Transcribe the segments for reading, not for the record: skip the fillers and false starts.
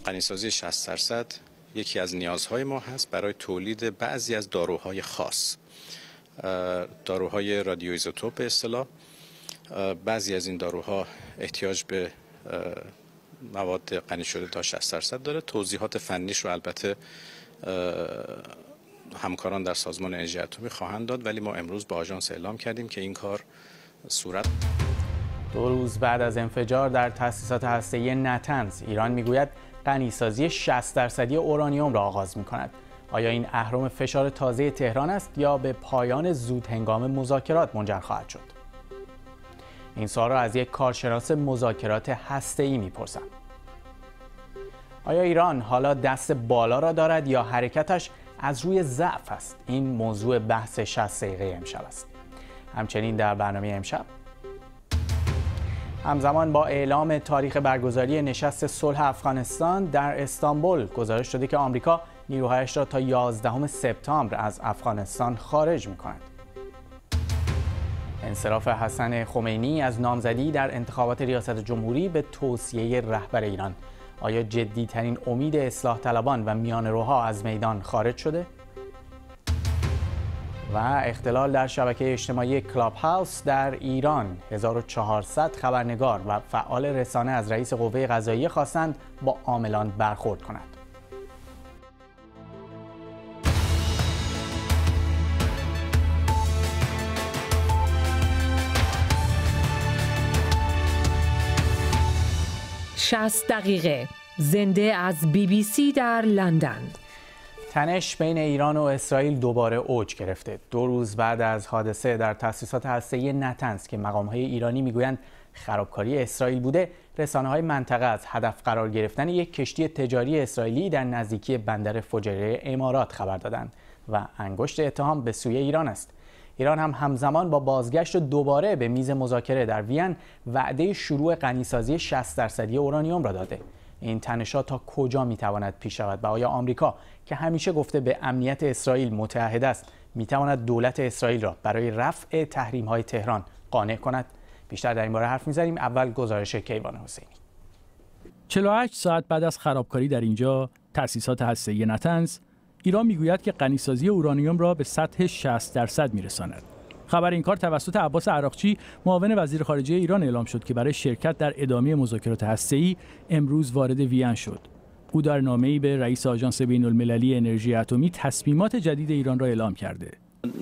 غنیسازی 60% یکی از نیازهای ما هست برای تولید بعضی از داروهای خاص، داروهای رادیوایزوتوپ به اصطلاح. بعضی از این داروها احتیاج به مواد غنی شده تا 60% داره. توضیحات فنیش رو البته همکاران در سازمان انرژی اتمی خواهند داد، ولی ما امروز با آژانس اعلام کردیم که این کار صورت 2 روز بعد از انفجار در تأسیسات هسته‌ای نتنز، ایران میگوید غنیسازی 60% اورانیوم را آغاز می‌کند. آیا این اهرم فشار تازه تهران است یا به پایان زود هنگام مذاکرات منجر خواهد شد؟ این سوال را از یک کارشناس مذاکرات هسته‌ای می‌پرسم. آیا ایران حالا دست بالا را دارد یا حرکتش از روی ضعف است؟ این موضوع بحث 60 دقیقه امشب است. همچنین در برنامه امشب همزمان با اعلام تاریخ برگزاری نشست صلح افغانستان در استانبول، گزارش شده که آمریکا نیروهایش را تا 11 سپتامبر از افغانستان خارج می‌کند. انصراف حسن خمینی از نامزدی در انتخابات ریاست جمهوری به توصیه رهبر ایران. آیا جدی‌ترین امید اصلاح طلبان و میانه‌روها از میدان خارج شده؟ و اختلال در شبکه اجتماعی کلاب هاوس در ایران، 1400 خبرنگار و فعال رسانه از رئیس قوه قضاییه خواستند با عاملان برخورد کند. شصت دقیقه زنده از BBC در لندن. تنش بین ایران و اسرائیل دوباره اوج گرفته. 2 روز بعد از حادثه در تأسیسات هسته‌ای نتنز که مقام‌های ایرانی میگویند خرابکاری اسرائیل بوده، رسانه‌های منطقه از هدف قرار گرفتن یک کشتی تجاری اسرائیلی در نزدیکی بندر فجیره امارات خبر دادند و انگشت اتهام به سوی ایران است. ایران هم همزمان با بازگشت دوباره به میز مذاکره در وین وعده شروع غنیسازی 60% اورانیوم را داده. این تنش‌ها تا کجا میتواند پیش رود و آیا آمریکا که همیشه گفته به امنیت اسرائیل متعهد است میتواند دولت اسرائیل را برای رفع تحریم‌های تهران قانع کند؟ بیشتر در این باره حرف می‌زنیم. اول گزارش کیوان حسینی. 48 ساعت بعد از خرابکاری در اینجا تأسیسات هسته‌ای نتنز، ایران میگوید که غنیسازی اورانیوم را به سطح 60% میرساند. خبر این کار توسط عباس عراقچی، معاون وزیر خارجه ایران اعلام شد که برای شرکت در ادامه مذاکرات هسته‌ای امروز وارد وین شد. او در نامه‌ای به رئیس آژانس بین‌المللی انرژی اتمی تصمیمات جدید ایران را اعلام کرده.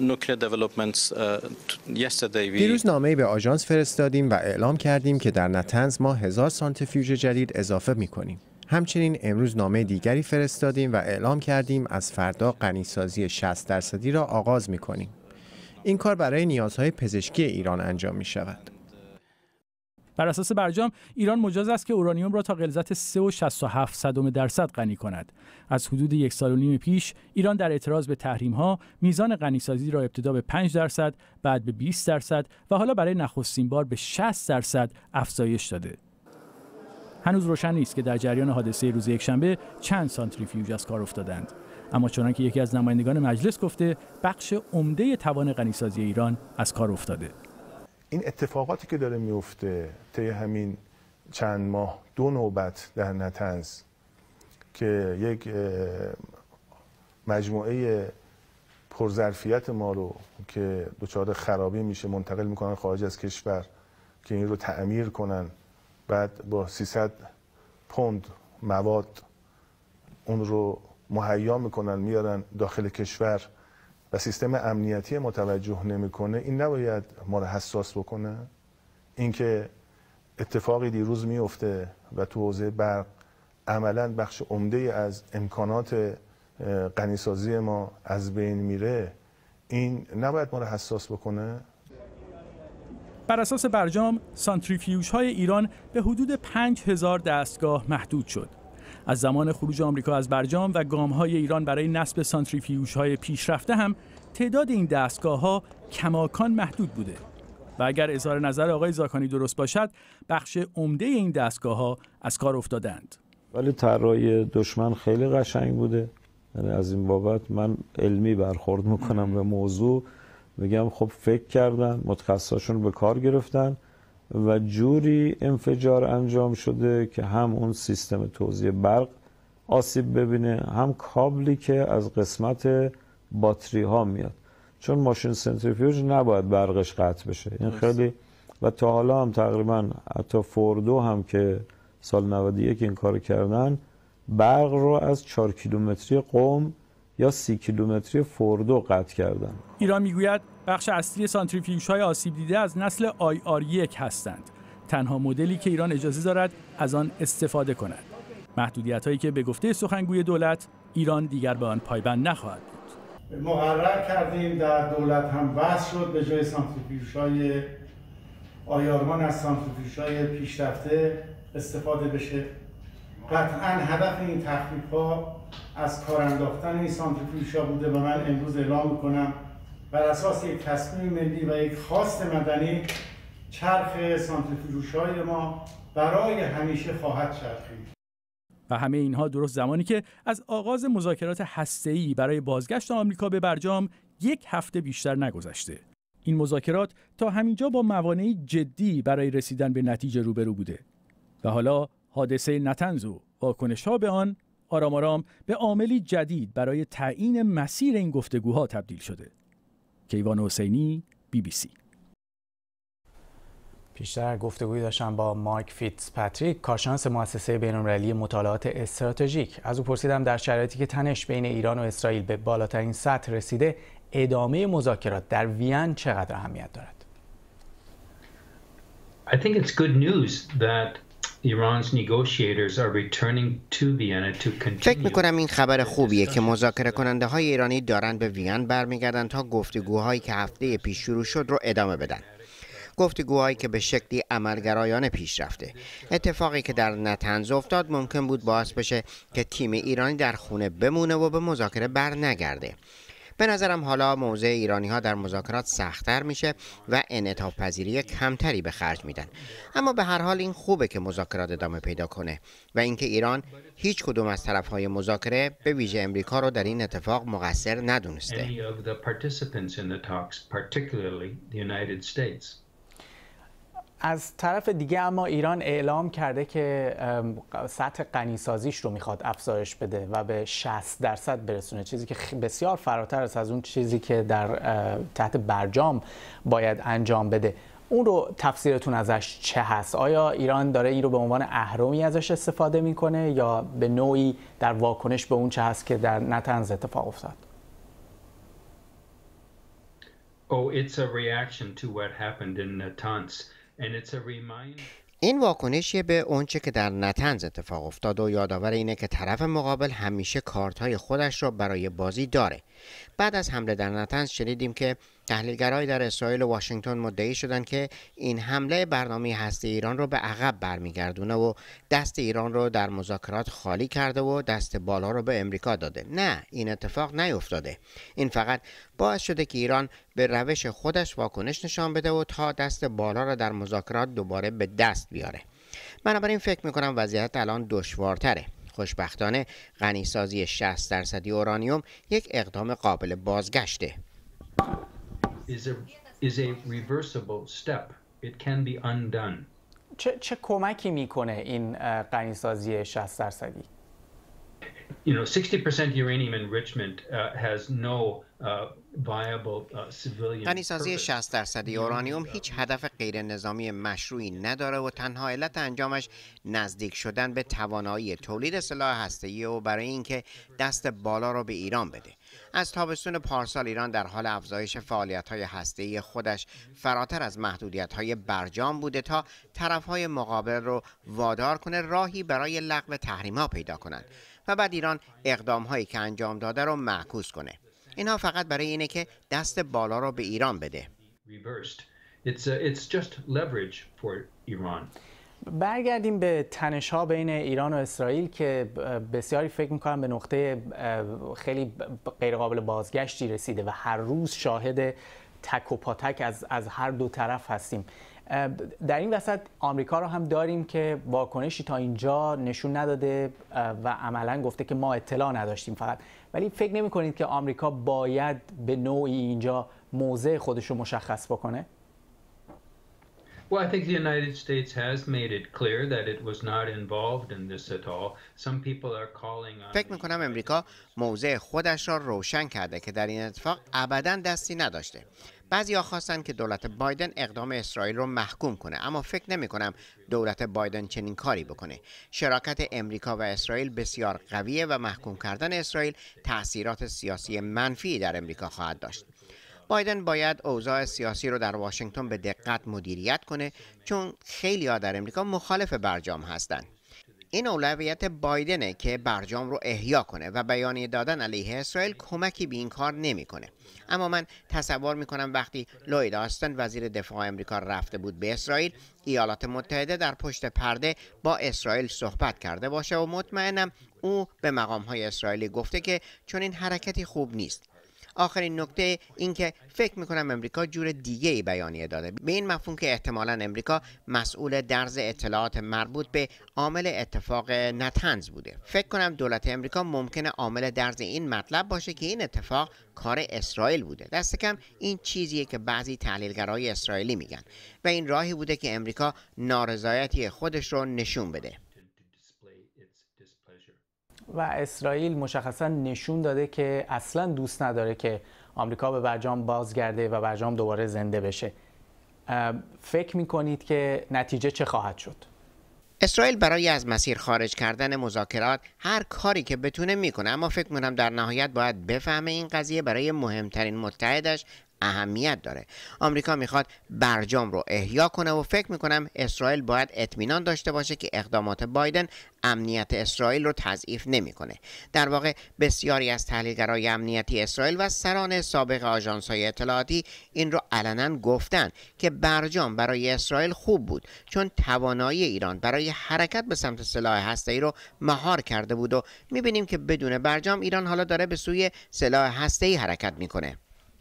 دیروز نامه‌ای به آژانس فرستادیم و اعلام کردیم که در نتنز ما 1000 سانتریفیوژ جدید اضافه می‌کنیم. همچنین امروز نامه دیگری فرستادیم و اعلام کردیم از فردا غنیسازی 60% را آغاز می‌کنیم. این کار برای نیازهای پزشکی ایران انجام می‌شود. بر اساس برجام، ایران مجاز است که اورانیوم را تا غلظت 3.67% غنی کند. از حدود 1.5 سال پیش، ایران در اعتراض به تحریم‌ها میزان غنیسازی را ابتدا به 5%، بعد به 20% و حالا برای نخستین بار به 60% افزایش داده. هنوز روشن نیست که در جریان حادثه روز یکشنبه چند سانتریفیوژ از کار افتادند. اما چنانکه یکی از نمایندگان مجلس گفته، بخش عمده توان غنیسازی ایران از کار افتاده. این اتفاقاتی که داره میفته طی همین چند ماه، 2 نوبت در نتنز که یک مجموعه پرظرفیت ما رو که دچار خرابی میشه منتقل میکنن خارج از کشور که این رو تعمیر کنن، بعد با 300 پوند مواد اون رو مهیا میکنن میارن داخل کشور و سیستم امنیتی متوجه نمیکنه، این نباید ما رو حساس بکنه. اینکه اتفاقی دیروز میفته و تو حوزه برق عملاً بخش عمده از امکانات غنیسازی ما از بین میره، این نباید ما رو حساس بکنه. بر اساس برجام، سانتریفیوژهای ایران به حدود 5000 دستگاه محدود شد. از زمان خروج آمریکا از برجام و گام‌های ایران برای نصب سانتریفیوژهای پیشرفته هم تعداد این دستگاه‌ها کماکان محدود بوده و اگر اظهار نظر آقای زاکانی درست باشد، بخش عمده این دستگاه‌ها از کار افتادند. ولی طراحی دشمن خیلی قشنگ بوده. یعنی از این بابت من علمی برخورد میکنم به موضوع، میگم خب فکر کردن، متخصصاشون به کار گرفتن و جوری انفجار انجام شده که هم اون سیستم توزیع برق آسیب ببینه، هم کابلی که از قسمت باتری ها میاد، چون ماشین سنتریفیوژ نباید برقش قطع بشه. این خیلی، و تا حالا هم تقریبا حتی فوردو هم که سال 91 این کار کردن، برق رو از 4 کیلومتری قم یا 30 کیلومتری فوردو قطع کردن. ایران میگوید بخش اصلی سانتریفیوژهای آسیب دیده از نسل IR1 هستند. تنها مدلی که ایران اجازه دارد از آن استفاده کند. محدودیت‌هایی که به گفته سخنگوی دولت ایران دیگر به آن پایبند نخواهد بود. مقرر کردیم در دولت هم بحث شد به جای سانتریفیوژهای آیارمان از سانتریفیوژهای پیشرفته استفاده بشه. قطعاً هدف این تخفیف‌ها از کار انداختن این سانتریفیوژها بوده و من امروز اعلام می‌کنم بر اساس یک تصمیم ملی و یک خواست مدنی چرخ سانتریفیوژهای ما برای همیشه خواهد چرخید. و همه اینها درست زمانی که از آغاز مذاکرات هسته‌ای برای بازگشت آمریکا به برجام 1 هفته بیشتر نگذشته. این مذاکرات تا همینجا با موانعی جدی برای رسیدن به نتیجه روبرو بوده و حالا حادثه نتنز و واکنش‌ها به آن آرام آرام به عاملی جدید برای تعیین مسیر این گفتگوها تبدیل شده. کیوان حسینی، BBC. پیشتر گفتگویی داشتم با مایک فیتزپاتریک، کارشناس مؤسسه بین‌المللی مطالعات استراتژیک. از او پرسیدم در شرایطی که تنش بین ایران و اسرائیل به بالاترین سطح رسیده، ادامه مذاکرات در وین چقدر اهمیت دارد؟ I think it's good news that Iran's negotiators are returning to Vienna to continue. فکر می‌کنم این خبر خوبیه که مذاکره کننده های ایرانی دارن به وین برمیگردن تا گفتگوهایی که هفته پیش شروع شد رو ادامه بدن. گفتگوهایی که به شکلی عملگرایانه پیش رفته. اتفاقی که در نتنز افتاد ممکن بود باعث بشه که تیم ایرانی در خونه بمونه و به مذاکره بر نگرده. به نظرم حالا موضع ایرانی ها در مذاکرات سخت‌تر میشه و انعطاف پذیری کمتری به خرج میدن. اما به هر حال این خوبه که مذاکرات ادامه پیدا کنه و اینکه ایران هیچ کدوم از طرف‌های مذاکره به ویژه امریکا رو در این اتفاق مقصر ندونسته. از طرف دیگه اما ایران اعلام کرده که سطح غنیسازیش رو میخواد افزایش بده و به 60% برسونه، چیزی که بسیار فراتر است از اون چیزی که در تحت برجام باید انجام بده. اون رو تفسیرتون ازش چه هست؟ آیا ایران داره این رو به عنوان اهرمی ازش استفاده میکنه یا به نوعی در واکنش به اون چه هست که در نتنز اتفاق افتاد؟ Oh, it's a reaction to what happened in Natanz. این واکنشیه به اونچه که در نتنز اتفاق افتاد و یادآور اینه که طرف مقابل همیشه کارت‌های خودش رو برای بازی داره. بعد از حمله در نتنز شنیدیم که تحلیلگرای در اسرائیل و واشنگتن مدعی شدند که این حمله برنامه هسته ایران رو به عقب برمیگردونه و دست ایران رو در مذاکرات خالی کرده و دست بالا رو به امریکا داده. نه، این اتفاق نیفتاده. این فقط باعث شده که ایران به روش خودش واکنش نشان بده و تا دست بالا رو در مذاکرات دوباره به دست بیاره. بنابراین فکر میکنم وضعیت الان دشوارتره. خوشبختانه غنیسازی 60% اورانیوم یک اقدام قابل بازگشته. is a reversible step. It can be undone. چه کمکی میکنه این غنیسازی 60%؟ You know, 60% uranium enrichment has no viable civilian. غنیسازی 60% اورانیوم هیچ هدف غیر نظامی مشروعی نداره و تنها علت انجامش نزدیک شدن به توانایی تولید سلاح هسته‌ای و برای اینکه دست بالا رو به ایران بده. از تابستون پارسال ایران در حال افزایش فعالیت‌های هسته‌ای خودش فراتر از محدودیت‌های برجام بوده تا طرف‌های مقابل رو وادار کنه راهی برای لغو تحریم‌ها پیدا کنند و بعد ایران اقدام‌هایی که انجام داده رو معکوس کنه. اینها فقط برای اینه که دست بالا رو به ایران بده. It's just leverage for Iran. برگردیم به تنش‌ها بین ایران و اسرائیل که بسیاری فکر می‌کنن به نقطه خیلی غیرقابل بازگشتی رسیده و هر روز شاهد تک و پاتک از هر دو طرف هستیم. در این وسط آمریکا رو هم داریم که واکنشی تا اینجا نشون نداده و عملاً گفته که ما اطلاع نداشتیم فقط. ولی فکر نمی‌کنید که آمریکا باید به نوعی اینجا موضع خودش رو مشخص بکنه؟ Well, I think the United States has made it clear that it was not involved in this at all. Some people are calling on فکر میکنم امریکا موضع خودش را روشن کرده که در این اتفاق ابداً دستی نداشته. بعضیا خواستن که دولت بایدن اقدام اسرائیل رو محکوم کنه، اما فکر نمی کنم دولت بایدن چنین کاری بکنه. شراکت امریکا و اسرائیل بسیار قویه و محکوم کردن اسرائیل تأثیرات سیاسی منفی در امریکا خواهد داشت. بایدن باید اوضاع سیاسی رو در واشنگتن به دقت مدیریت کنه، چون خیلی‌ها در امریکا مخالف برجام هستند. این اولویت بایدنه که برجام رو احیا کنه و بیانیه دادن علیه اسرائیل کمکی به این کار نمیکنه. اما من تصور میکنم وقتی لوید آستن وزیر دفاع امریکا رفته بود به اسرائیل، ایالات متحده در پشت پرده با اسرائیل صحبت کرده باشه و مطمئنم او به مقام‌های اسرائیلی گفته که چون این حرکتی خوب نیست. آخرین نکته این که فکر میکنم امریکا جور دیگه ای بیانیه داده، به این مفهوم که احتمالاً امریکا مسئول درز اطلاعات مربوط به عامل اتفاق نتنز بوده. فکر کنم دولت امریکا ممکنه عامل درز این مطلب باشه که این اتفاق کار اسرائیل بوده. دست کم این چیزیه که بعضی تحلیلگرای اسرائیلی میگن و این راهی بوده که امریکا نارضایتی خودش رو نشون بده. و اسرائیل مشخصا نشون داده که اصلا دوست نداره که آمریکا به برجام بازگرده و برجام دوباره زنده بشه. فکر میکنید که نتیجه چه خواهد شد؟ اسرائیل برای از مسیر خارج کردن مذاکرات هر کاری که بتونه میکنه، اما فکر میکنم در نهایت باید بفهمه این قضیه برای مهمترین متحدش اهمیت داره. آمریکا میخواد برجام رو احیا کنه و فکر میکنم اسرائیل باید اطمینان داشته باشه که اقدامات بایدن امنیت اسرائیل رو تضعیف نمیکنه. در واقع بسیاری از تحلیلگرای امنیتی اسرائیل و سران سابق آژانس‌های اطلاعاتی این رو علنا گفتن که برجام برای اسرائیل خوب بود، چون توانایی ایران برای حرکت به سمت سلاح هسته‌ای رو مهار کرده بود و میبینیم که بدون برجام ایران حالا داره به سوی سلاح هسته‌ای حرکت میکنه.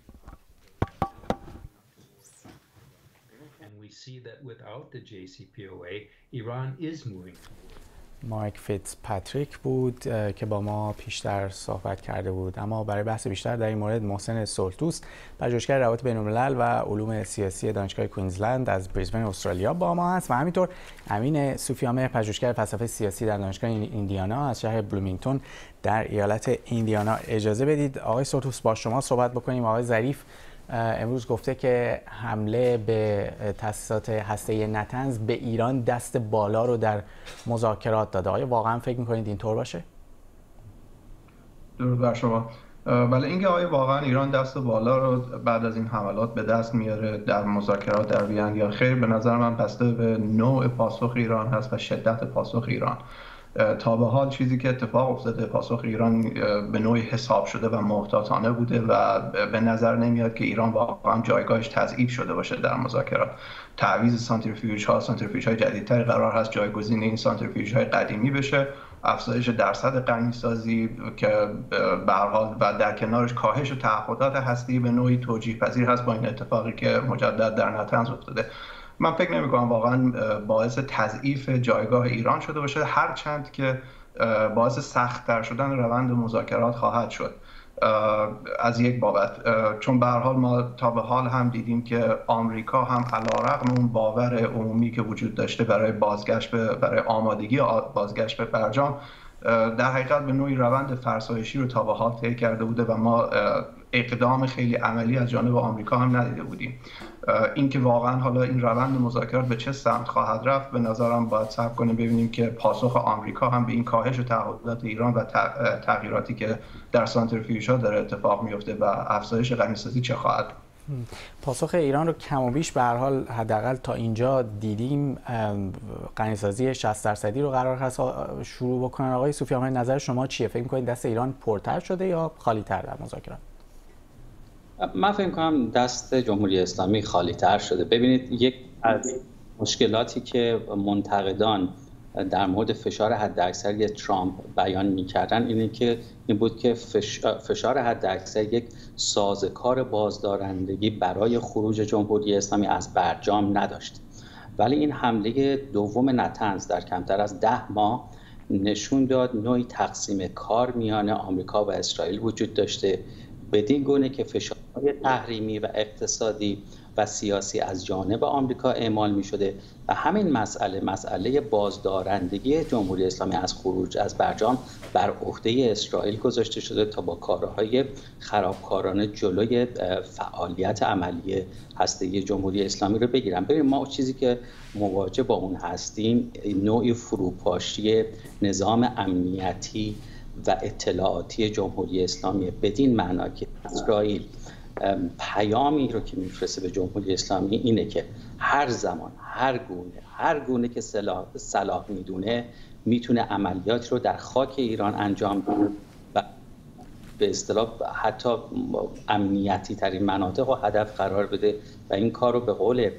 مایک فیتزپاتریک بود که با ما پیشتر صحبت کرده بود. اما برای بحث بیشتر در این مورد محسن صلح‌دوست، پژوهشگر روابط بین‌الملل و علوم سیاسی دانشگاه کوینزلند از بریزبن استرالیا با ما هست و همینطور امین صوفی‌آمر، پژوهشگر فلسفه سیاسی در دانشگاه ایندیانا از شهر بلومینگتون در ایالت ایندیانا. اجازه بدید آقای صلح‌دوست با شما صحبت بکنیم. آقای ظریف امروز گفته که حمله به تأسیسات هسته‌ای نتنز به ایران دست بالا رو در مذاکرات داده. آیا واقعا فکر می‌کنید اینطور باشه؟ درود بر شما. بله، اینکه آیا واقعا ایران دست بالا رو بعد از این حملات به دست میاره در مذاکرات در وین یا خیر، به نظر من بسته به نوع پاسخ ایران هست و شدت پاسخ ایران. تا به حال چیزی که اتفاق افتاده، پاسخ ایران به نوعی حساب شده و محتاطانه بوده و به نظر نمیاد که ایران واقعا جایگاهش تضعیف شده باشه در مذاکرات. تعویض سانتریفیوژهای جدیدتری قرار هست جایگزین این سانتریفیوژهای قدیمی بشه، افزایش درصد غنیسازی که به هر حال و در کنارش کاهش تعهدات هسته‌ای به نوعی توجیه پذیر هست با این اتفاقی که مجدد در نتنز افتاده. من فکر نمی کنم واقعا باعث تضعیف جایگاه ایران شده باشه، هرچند که باعث سخت‌تر شدن روند مذاکرات خواهد شد از یک بابت، چون به هر حال ما تا به حال هم دیدیم که آمریکا هم علیرغم اون باور عمومی که وجود داشته برای آمادگی بازگشت به برجام، در حقیقت به نوعی روند فرسایشی رو تا به حال طی کرده بوده و ما اقدام خیلی عملی از جانب آمریکا هم ندیده بودیم. اینکه واقعا حالا این روند مذاکرات به چه سمت خواهد رفت، به نظرم باید صبر کنیم ببینیم که پاسخ آمریکا هم به این کاهش تعهدات ایران و تغییراتی که در سانتریفیوژها داره اتفاق میفته و افزایش غنیسازی چه خواهد. پاسخ ایران رو کم و بیش به هر حال حداقل تا اینجا دیدیم. غنیسازی 60% رو قرار هست شروع بکنن. آقای صوفی‌آمر، نظر شما چیه؟ فکر می‌کنید دست ایران پرتر شده یا خالی‌تر در مذاکرات؟ من فکر می‌کنم دست جمهوری اسلامی خالی‌تر شده. ببینید، یک از مشکلاتی که منتقدان در مورد فشار حداکثری ترامپ بیان می‌کردن این بود که فشار حداکثر یک سازوکار بازدارندگی برای خروج جمهوری اسلامی از برجام نداشت. ولی این حمله دوم نتنز در کمتر از 10 ماه نشون داد نوعی تقسیم کار میان آمریکا و اسرائیل وجود داشته، بدین گونه که فشارهای تحریمی و اقتصادی و سیاسی از جانب آمریکا اعمال می شده و همین مسئله بازدارندگی جمهوری اسلامی از خروج از برجام بر عهده اسرائیل گذاشته شده تا با کارهای خرابکارانه جلوی فعالیت عملی هسته‌ای جمهوری اسلامی رو بگیرن. ببین ما چیزی که مواجه با اون هستیم نوعی فروپاشی نظام امنیتی و اطلاعاتی جمهوری اسلامی، بدین معنا که اسرائیل پیامی رو که میفرسته به جمهوری اسلامی اینه که هر زمان هر گونه که صلاح میدونه میتونه عملیات رو در خاک ایران انجام بده و به اصطلاح حتی امنیتی ترین مناطق رو هدف قرار بده و این کار رو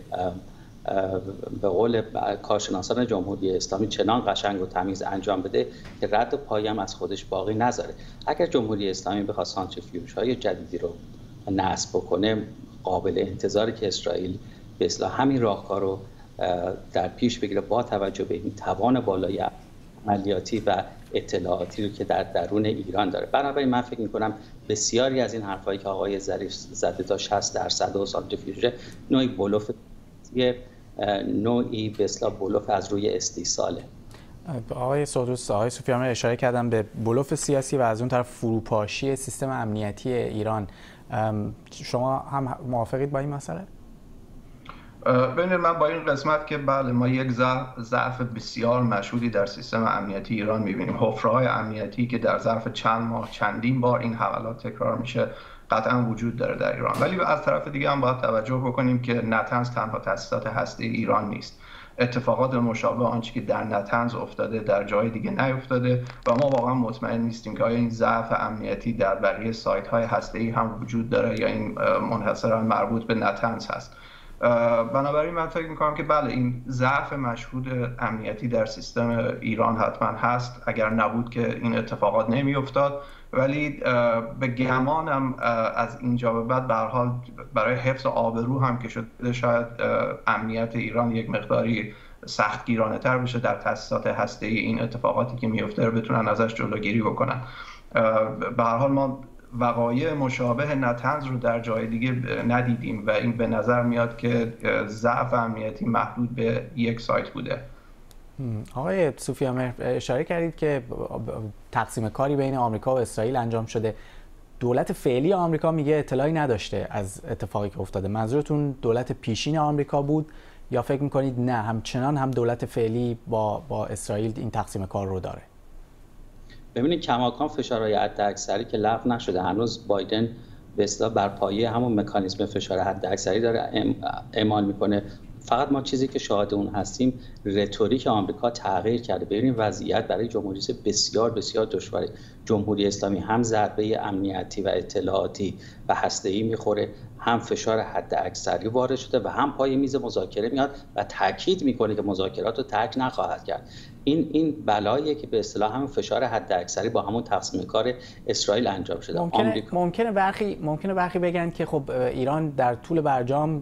به قول کارشناسان جمهوری اسلامی چنان قشنگ و تمیز انجام بده که رد و پایم از خودش باقی نذاره. اگر جمهوری اسلامی بخواد سانتریفیوژهای جدیدی رو نصب بکنه، قابل انتظاره که اسرائیل به اصطلاح همین راهکار رو در پیش بگیره با توجه به این توان بالای عملیاتی و اطلاعاتی رو که در درون ایران داره. بنابراین من فکر می‌کنم بسیاری از این حرفایی که آقای ظریف زده تا 60% و سانتریفیوژ نوعی بلوف، نوعی به اصطلاح بلوف از روی استیصاله. آقای سودوس، آقای صوفیامر اشاره کردن به بلوف سیاسی و از اون طرف فروپاشی سیستم امنیتی ایران. شما هم موافقید با این مسئله؟ ببینید من با این قسمت که بله ما یک ضعف بسیار مشهودی در سیستم امنیتی ایران می‌بینیم. حفره‌های امنیتی که در ظرف چند ماه چندین بار این حملات تکرار میشه قطعا وجود داره در ایران. ولی از طرف دیگه هم باید توجه بکنیم که نتنز تنها تأسیسات هسته‌ای ایران نیست. اتفاقات مشابه آنچه که در نتنز افتاده در جای دیگه نیفتاده و ما واقعا مطمئن نیستیم که آیا این ضعف امنیتی در بقیه سایت‌های هسته‌ای هم وجود داره یا این منحصراً مربوط به نتنز هست. بنابراین من فکر می‌کنم که بله این ضعف مشهود امنیتی در سیستم ایران حتما هست. اگر نبود که این اتفاقات نمی‌افتاد. ولی به گمانم از اینجا به بعد به هر حال برای حفظ آبرو هم که شده شاید امنیت ایران یک مقداری سختگیرانه تر بشه در تأسیسات هسته‌ای این اتفاقاتی که میفته رو بتونن ازش جلوگیری بکنن. به هر حال ما وقایع مشابه نتنز رو در جای دیگه ندیدیم و این به نظر میاد که ضعف امنیتی محدود به یک سایت بوده. آقای صوفیامر اشاره کردید که تقسیم کاری بین آمریکا و اسرائیل انجام شده. دولت فعلی آمریکا میگه اطلاعی نداشته از اتفاقی که افتاده. منظورتون دولت پیشین آمریکا بود یا فکر میکنید نه همچنان هم دولت فعلی با اسرائیل این تقسیم کار رو داره؟ ببینید کماکان فشارهای حداکثری که لغو نشده، هنوز بایدن به اصطلاح بر پایه همون مکانیزم فشار حداکثری داره اعمال میکنه. فقط ما چیزی که شاهد اون هستیم رتوریک آمریکا تغییر کرده. ببینید وضعیت برای جمهوری اسلامی بسیار بسیار دشواره. جمهوری اسلامی هم ضربه امنیتی و اطلاعاتی و هسته‌ای میخوره، هم فشار حداکثری وارد شده و هم پای میز مذاکره میاد و تاکید میکنه که مذاکرات رو ترک نخواهد کرد. این بلاییه که به اصطلاح همون فشار حداکثری با همون تقسیم کار اسرائیل انجام شده. ممکنه برخی بگن که خب ایران در طول برجام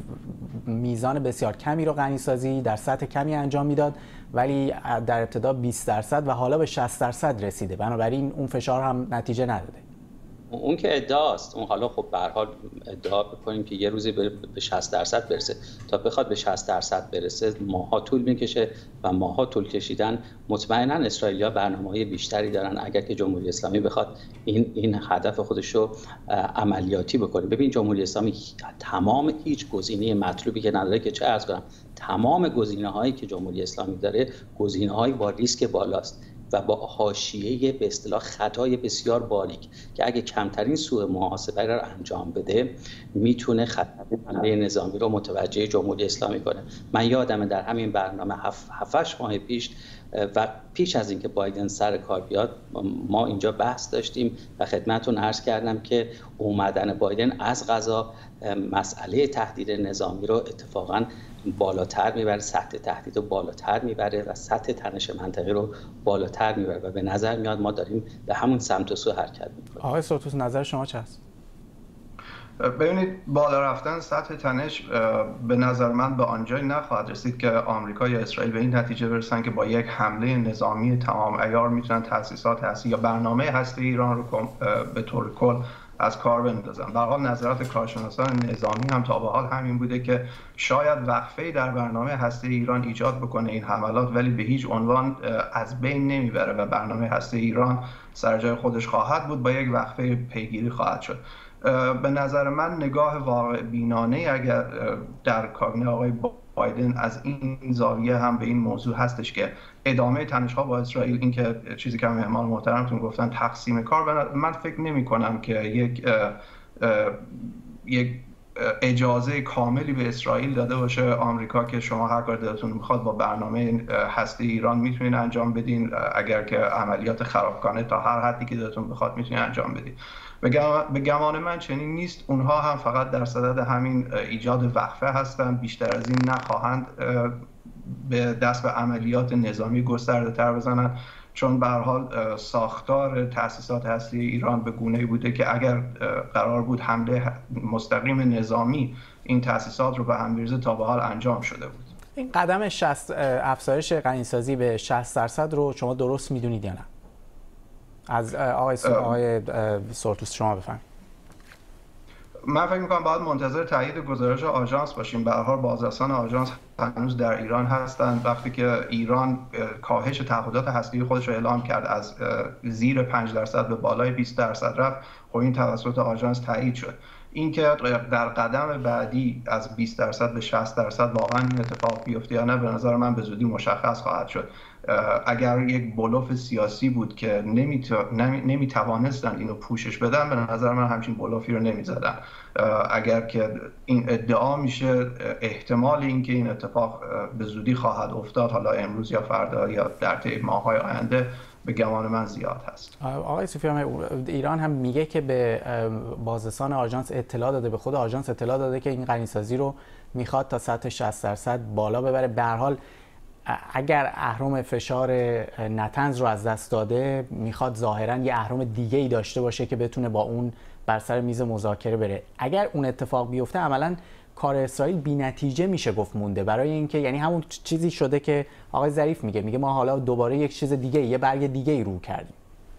میزان بسیار کمی رو غنیسازی در سطح کمی انجام میداد ولی در ابتدا 20% و حالا به 60% رسیده، بنابراین اون فشار هم نتیجه نداده. اون که ادعاست، اون حالا خب به هر حال ادعا بکنیم که یه روزی به 60% برسه. تا بخواد به 60% برسه ماها طول میکشه و ماها طول کشیدن. مطمئنا اسرائیلیا برنامه‌های بیشتری دارن اگر که جمهوری اسلامی بخواد این هدف خودش رو عملیاتی بکنه. ببین جمهوری اسلامی تمام هیچ گزینه مطلوبی که نداره که چه عرض کنم، تمام گزینه‌هایی که جمهوری اسلامی داره گزینه‌های با ریسک بالاست و با حاشیه به اصطلاح خطای بسیار باریک که اگه کمترین سوء محاسبه را انجام بده میتونه خطر نظامی رو متوجه جمهوری اسلامی کنه. من یادمه در همین برنامه 7-8 ماه پیش و پیش از اینکه بایدن سر کار بیاد ما اینجا بحث داشتیم و خدمتتون عرض کردم که اومدن بایدن از قضا مسئله تهدید نظامی رو اتفاقاً بالاتر میبره، سطح تهدید رو بالاتر میبره و سطح تنش منطقی رو بالاتر میبره و به نظر میاد ما داریم به همون سمت و سو حرکت میکنیم. آقای سوتوس نظر شما چه است؟ ببینید بالا رفتن سطح تنش به نظر من به آنجایی نخواهد رسید که آمریکا یا اسرائیل به این نتیجه برسن که با یک حمله نظامی تمام عیار میتونن تأسیسات هستی یا برنامه هسته ایران رو به طور کل از کار بندازن. به هر حال نظرات کارشناسان نظامی هم تا به حال همین بوده که شاید وقفه‌ای در برنامه هسته ایران ایجاد بکنه این حملات، ولی به هیچ عنوان از بین نمیبره و برنامه هسته ایران سر جای خودش خواهد بود، با یک وقفه پیگیری خواهد شد. به نظر من نگاه واقع بینانه اگر در کابینه آقای بایدن از این زاویه هم به این موضوع هستش که ادامه تنش‌ها با اسرائیل، این که چیزی که مهمان محترمتون گفتن تقسیم کار، من فکر نمی کنم که یک اجازه کاملی به اسرائیل داده باشه آمریکا که شما هر کار دلتون میخواد با برنامه هسته ایران میتونین انجام بدین، اگر که عملیات خرابکارانه تا هر حدی که دلتون بخواد میتونین انجام بدین. به گمان من چنین نیست. اونها هم فقط در صدد همین ایجاد وقفه هستند، بیشتر از این نخواهند به دست به عملیات نظامی گسترده تر بزنند، چون به هر حال ساختار تأسیسات هسته ایران به گونه‌ای بوده که اگر قرار بود حمله مستقیم نظامی این تأسیسات رو به هم بریزه تا به حال انجام شده بود. این قدم افزایش غنیسازی به 60% رو شما درست میدونید یا نه؟ از آقای سورتوس شما بفرمایید. من فکر می‌کنم باید منتظر تایید گزارش آژانس باشیم. به هر حال بازرسان آژانس هنوز در ایران هستند. وقتی که ایران کاهش تعهدات هسته‌ای خودش رو اعلام کرد، از زیر 5% به بالای 20% رفت، خب این توسط آژانس تایید شد. اینکه در قدم بعدی از 20% به 60% واقعا این اتفاق بیفته یا نه، به نظر من به زودی مشخص خواهد شد. اگر یک بلوف سیاسی بود که نمیتوانستن اینو پوشش بدن، به نظر من همچین بلوفی رو نمیزدن. اگر که این ادعا میشه، احتمال اینکه این اتفاق به زودی خواهد افتاد، حالا امروز یا فردا یا در طی ماه‌های آینده، به گمان من زیاد هست. آقای صوفیان، ایران هم میگه که به بازرسان آژانس اطلاع داده، به خود آژانس اطلاع داده که این غنیسازی رو میخواد تا سطح 60% بالا ببره. به هر حال اگر اهرم فشار نتنز رو از دست داده، میخواد ظاهراً یه اهرم دیگه ای داشته باشه که بتونه با اون بر سر میز مذاکره بره. اگر اون اتفاق بیفته، عملاً کار اسرائیل بی‌نتیجه میشه گفت مونده، برای اینکه یعنی همون چیزی شده که آقای ظریف میگه ما حالا دوباره یک چیز دیگه، یه برگ دیگه ای رو کردیم.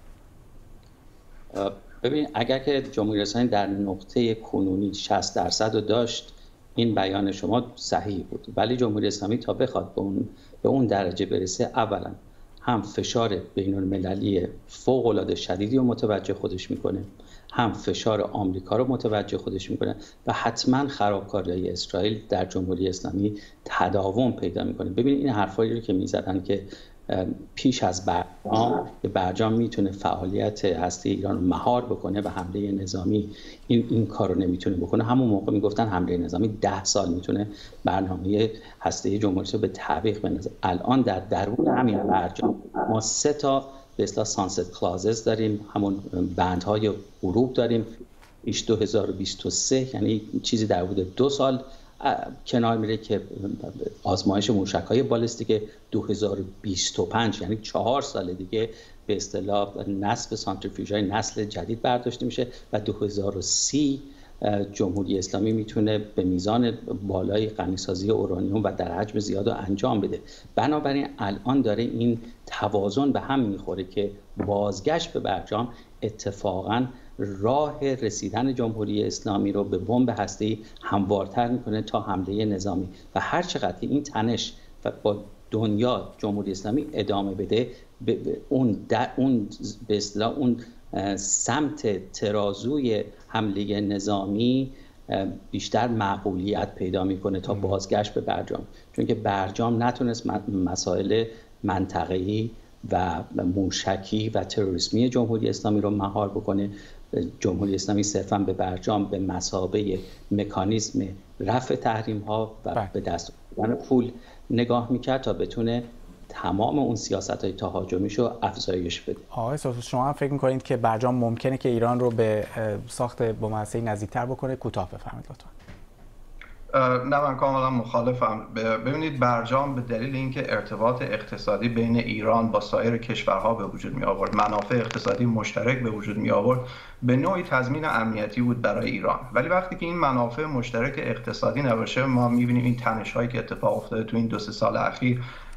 ببین، اگر که جمهوری اسلامی در نقطه کنونی 60% رو داشت، این بیان شما صحیح بود، ولی جمهوری اسلامی تا بخواد به اون درجه برسه، اولا هم فشار بین‌المللی فوق‌العاده شدیدی رو متوجه خودش میکنه، هم فشار آمریکا رو متوجه خودش میکنه و حتما خرابکاری‌های اسرائیل در جمهوری اسلامی تداوم پیدا میکنه. ببینید این حرفایی رو که میزدن که پیش از برجام میتونه فعالیت هسته ایران رو مهار بکنه و حمله نظامی این کار رو نمیتونه بکنه، همون موقع میگفتن حمله نظامی 10 سال میتونه برنامه هسته جمهوری رو به تعویق بندازه. الان در درون همین برجام ما 3 تا به اصطلاح سانست کلازز داریم، همون بندهای غروب داریم. ایش 2023 یعنی چیزی در حدود 2 سال کنار میره که آزمایش موشک‌های بالستیک 2025 یعنی 4 سال دیگه به اصطلاح نصب سانتریفیوژهای نسل جدید برداشته میشه و 2030 جمهوری اسلامی میتونه به میزان بالای غنیسازی اورانیوم و در حجم زیاد رو انجام بده. بنابراین الان داره این توازن به هم میخوره که بازگشت به برجام اتفاقاً راه رسیدن جمهوری اسلامی رو به بمب هسته‌ای هموارتر میکنه تا حمله نظامی و هر چقدر این تنش و با دنیا جمهوری اسلامی ادامه بده، اون به اصطلاح اون سمت ترازوی حمله نظامی بیشتر معقولیت پیدا میکنه تا بازگشت به برجام، چون که برجام نتونست مسائل منطقه‌ای و موشکی و تروریسمی جمهوری اسلامی رو مهار بکنه. جمهوری اسلامی صرفاً به برجام به مثابه مکانیزم رفع تحریم ها و به دست آوردن پول نگاه میکرد تا بتونه تمام اون سیاست‌های تهاجمیشو افزایش بده. آقای سورتوس، شما هم فکر می‌کنید که برجام ممکنه که ایران رو به ساخت بمب‌هسته‌ای نزدیک‌تر بکنه؟ کوتاه بفرمایید لطفاً. نه، من کاملا مخالفم. ببینید، برجام به دلیل اینکه ارتباط اقتصادی بین ایران با سایر کشورها به وجود می آورد، منافع اقتصادی مشترک به وجود می آورد، به نوعی تضمین امنیتی بود برای ایران. ولی وقتی که این منافع مشترک اقتصادی نباشه، ما می بینیم این تنش‌هایی که اتفاق افتاده تو این 2-3 سال اخیر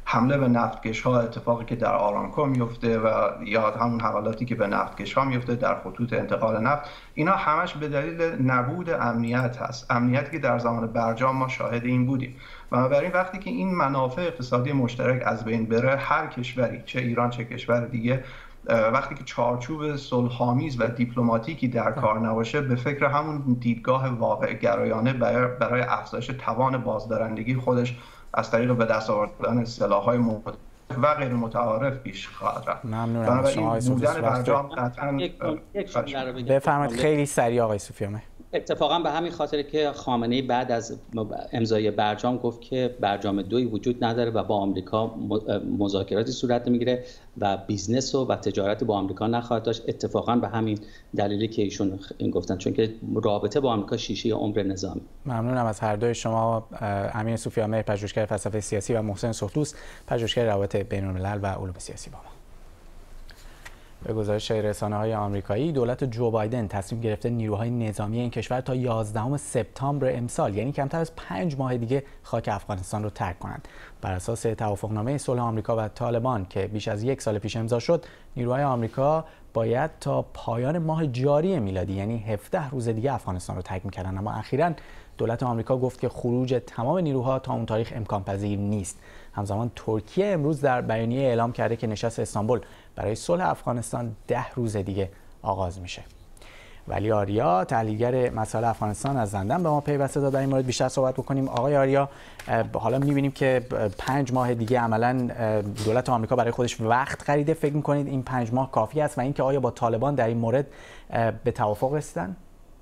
حمله به نفتکش‌ها، اتفاقی که در آرامکو میفته و یا همون حملاتی که به نفتکش‌ها میفته در خطوط انتقال نفت، اینا همش به دلیل نبود امنیت هست. امنیتی که در زمان برجام ما شاهد این بودیم. بنابراین وقتی که این منافع اقتصادی مشترک از بین بره، هر کشوری، چه ایران چه کشور دیگه، وقتی که چارچوب صلح‌آمیز و دیپلماتیکی در کار نباشه، به فکر همون دیدگاه واقع گرایانه برای افزایش توان بازدارندگی خودش از طریق به دست آوردن سلاح‌های و غیر متعارف پیش خواهد رفت. ممنونم از شما آقای بودن برجام قطعاً بفرمایید. خیلی سریع آقای صوفیامه. اتفاقا به همین خاطر که خامنه‌ای بعد از امضای برجام گفت که برجام 2 وجود نداره و با آمریکا مذاکراتی صورت نمیگیره و بیزنس و تجارت با آمریکا نخواهد داشت. اتفاقا به همین دلیلی که ایشون این گفتن، چون که رابطه با آمریکا شیشه عمر نظامی. ممنونم از هر دوی شما، امین صوفیامه، پژوهشگر فلسفه سیاسی، و محسن سخلوس، پژوهشگر روابط بین‌الملل و علوم سیاسی با ما. به گزارش رسانه‌های آمریکایی، دولت جو بایدن تصمیم گرفته نیروهای نظامی این کشور تا 11 سپتامبر امسال، یعنی کمتر از 5 ماه دیگه، خاک افغانستان رو ترک کنند. بر اساس توافقنامه صلح آمریکا و طالبان که بیش از 1 سال پیش امضا شد، نیروهای آمریکا باید تا پایان ماه جاری میلادی، یعنی 17 روز دیگه، افغانستان رو ترک می‌کردن. اما اخیراً دولت آمریکا گفت که خروج تمام نیروها تا اون تاریخ امکان پذیر نیست. همزمان ترکیه امروز در بیانیه اعلام کرده که نشست استانبول برای صلح افغانستان 10 روز دیگه آغاز میشه. ولی آریا، تحلیلگر مسائل افغانستان، از لندن به ما پیوسته تا در این مورد بیشتر صحبت بکنیم. آقای آریا، حالا می‌بینیم که 5 ماه دیگه عملاً دولت آمریکا برای خودش وقت خریده. فکر می‌کنید این 5 ماه کافی است و اینکه آیا با طالبان در این مورد به توافق رسیدن؟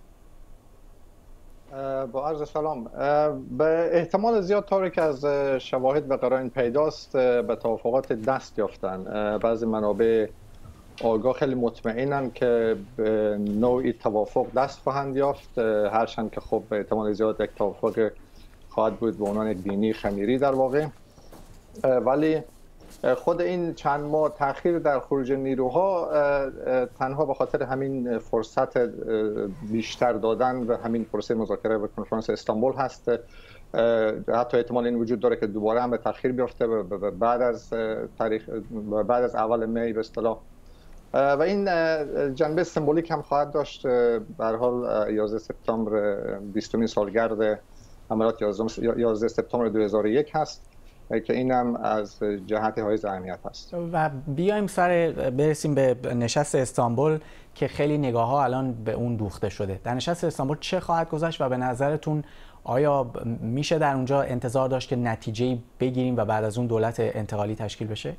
با عرض سلام، به احتمال زیاد طوری که از شواهد و قرائن پیداست به توافقات دست یافتن. بعضی منابع آگاه خیلی مطمئنن که به نوعی توافق دست خواهند یافت، هرچند که خب به احتمال زیاد یک توافق خواهد بود به عنوان دینی خمیری در واقع. ولی خود این چند ماه تأخیر در خروج نیروها تنها به خاطر همین فرصت بیشتر دادن و همین پروسه مذاکره و کنفرانس استانبول هست. حتی احتمال این وجود داره که دوباره هم به تأخیر بیفته بعد از اول می به اصطلاح. و این جنبه سمبولیک هم خواهد داشت. به هر حال 11 سپتامبر 20مین سالگرد حملات 11 سپتامبر 2001 هست که اینم از جهت حائز اهمیت هست. و بیایم برسیم به نشست استانبول که خیلی نگاه‌ها الان به اون دوخته شده. در نشست استانبول چه خواهد گذشت و به نظرتون آیا میشه در اونجا انتظار داشت که نتیجه‌ای بگیریم و بعد از اون دولت انتقالی تشکیل بشه؟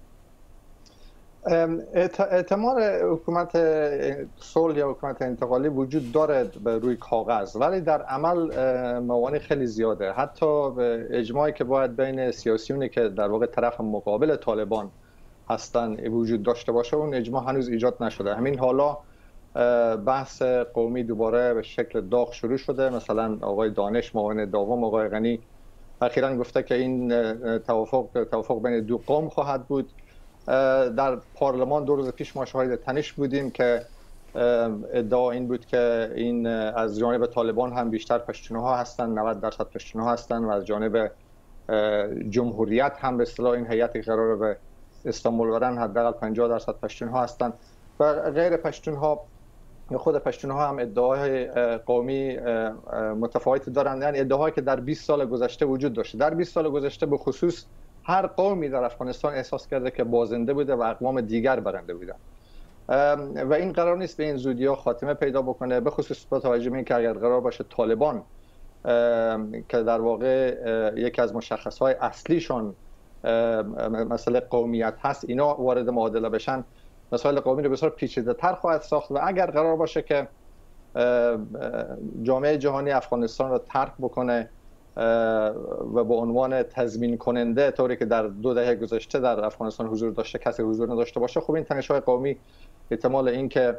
احتمال حکومت صلح یا حکومت انتقالی وجود داره به روی کاغذ، ولی در عمل موانع خیلی زیاده. حتی به اجماعی که باید بین سیاسیونی که در واقع طرف مقابل طالبان هستن وجود داشته باشه، اون اجماع هنوز ایجاد نشده. همین حالا بحث قومی دوباره به شکل داغ شروع شده. مثلا آقای دانش، معاون دوم آقای غنی، اخیراً گفته که این توافق بین دو قوم خواهد بود. در پارلمان 2 روز پیش ما شاهد تنش بودیم که ادعا این بود که این از جانب طالبان هم بیشتر پشتونها هستند، 90% پشتونها هستند، و از جانب جمهوریت هم به اصطلاح این هیئتی قراره به استانبول برن حداقل 50% پشتونها هستند و غیر پشتونها. خود پشتونها هم ادعاهای قومی متفاوتی دارند، یعنی ادعاهایی که در 20 سال گذشته وجود داشته. در 20 سال گذشته به خصوص هر قومی در افغانستان احساس کرده که بازنده بوده و اقوام دیگر برنده بودن و این قرار نیست به این زودی‌ها خاتمه پیدا بکنه، به خصوص با توجه به اینکه اگر قرار باشه طالبان که در واقع یکی از مشخصهای اصلیشون مسئله قومیت هست، اینا وارد معادله بشن، مسائل قومی رو بسیار پیچیده‌تر خواهد ساخت. و اگر قرار باشه که جامعه جهانی افغانستان رو ترک بکنه و به عنوان تضمین کننده، طوری که در 2 دهه گذشته در افغانستان حضور داشته کسی حضور نداشته باشه، خب این تنش‌های قومی احتمال این که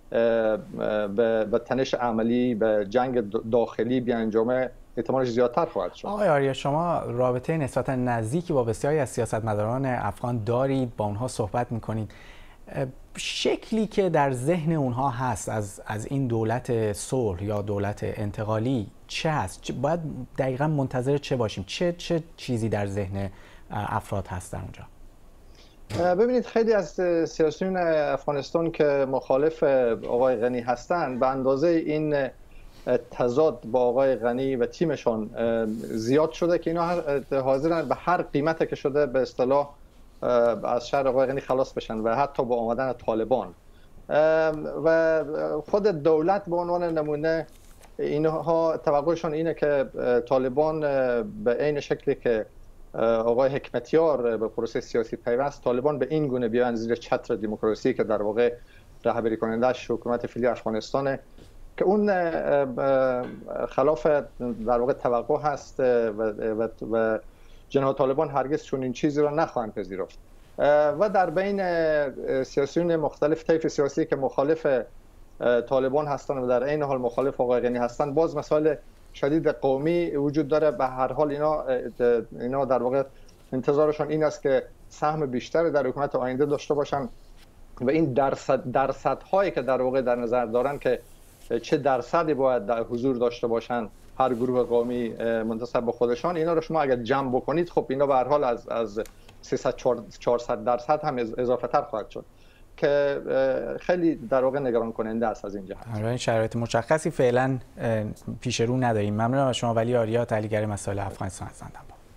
به تنش عملی، به جنگ داخلی بیانجامه احتمالش زیادتر خواهد شد. آقای آریا، شما رابطه نسبتا نزدیکی با بسیاری از سیاستمداران افغان دارید، با اونها صحبت می‌کنید. شکلی که در ذهن اونها هست از این دولت صلح یا دولت انتقالی چه هست؟ باید دقیقاً منتظر چه باشیم؟ چه چیزی در ذهن افراد هستن اونجا؟ ببینید خیلی از سیاسیون افغانستان که مخالف آقای غنی هستند به اندازه این تضاد با آقای غنی و تیمشان زیاد شده که اینا حاضرن به هر قیمتی که شده به اصطلاح از شر آقای غنی خلاص بشن و حتی با آمدن طالبان و خود دولت به عنوان نمونه اینها توقعشان اینه که طالبان به عین شکلی که آقای حکمتیار به پروسه سیاسی پیوست، طالبان به این گونه بیان زیر چتر دموکراسی که در واقع رهبری کنندش حکومت فعلی افغانستانه که اون خلاف در واقع توقع هست و جناح طالبان هرگز چون این چیزی را نخواهند پذیرفت. و در بین سیاسیون مختلف طیف سیاسی که مخالف طالبان هستند و در عین حال مخالف آقای غنی هستند باز مسائل شدید قومی وجود داره. به هر حال اینا در واقع انتظارشان این است که سهم بیشتر در حکومت آینده داشته باشن و این درصدهایی که در واقع در نظر دارن که چه درصدی باید در حضور داشته باشن هر گروه قومی منتسب به خودشان، اینا رو شما اگر جمع بکنید خب اینا به هر حال از 300-400 درصد هم اضافه تر خواهد شد که خیلی در واقع نگران کننده است از این جهت. این شرایط مشخصی فعلا پیش رو نداریم. ممنونم از شما ولی آریا، تحلیلگر مسائل افغانستان هستند.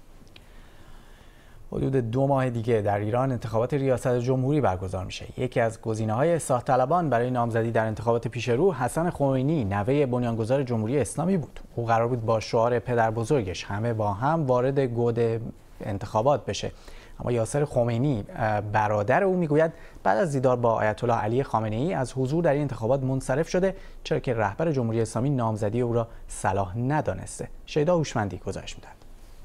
حدود 2 ماه دیگه در ایران انتخابات ریاست جمهوری برگزار میشه. یکی از گزینه‌های اصلاح طلبان برای نامزدی در انتخابات پیش رو حسن خمینی، نوه بنیانگذار جمهوری اسلامی بود. او قرار بود با شعار پدر بزرگش همه با هم وارد گود انتخابات بشه. اما یاسر خمینی برادر او میگوید بعد از دیدار با آیت الله علی خامنه‌ای از حضور در این انتخابات منصرف شده، چرا که رهبر جمهوری اسلامی نامزدی او را صلاح ندانسته. شیدا هوشمندی گزارش می‌دهد.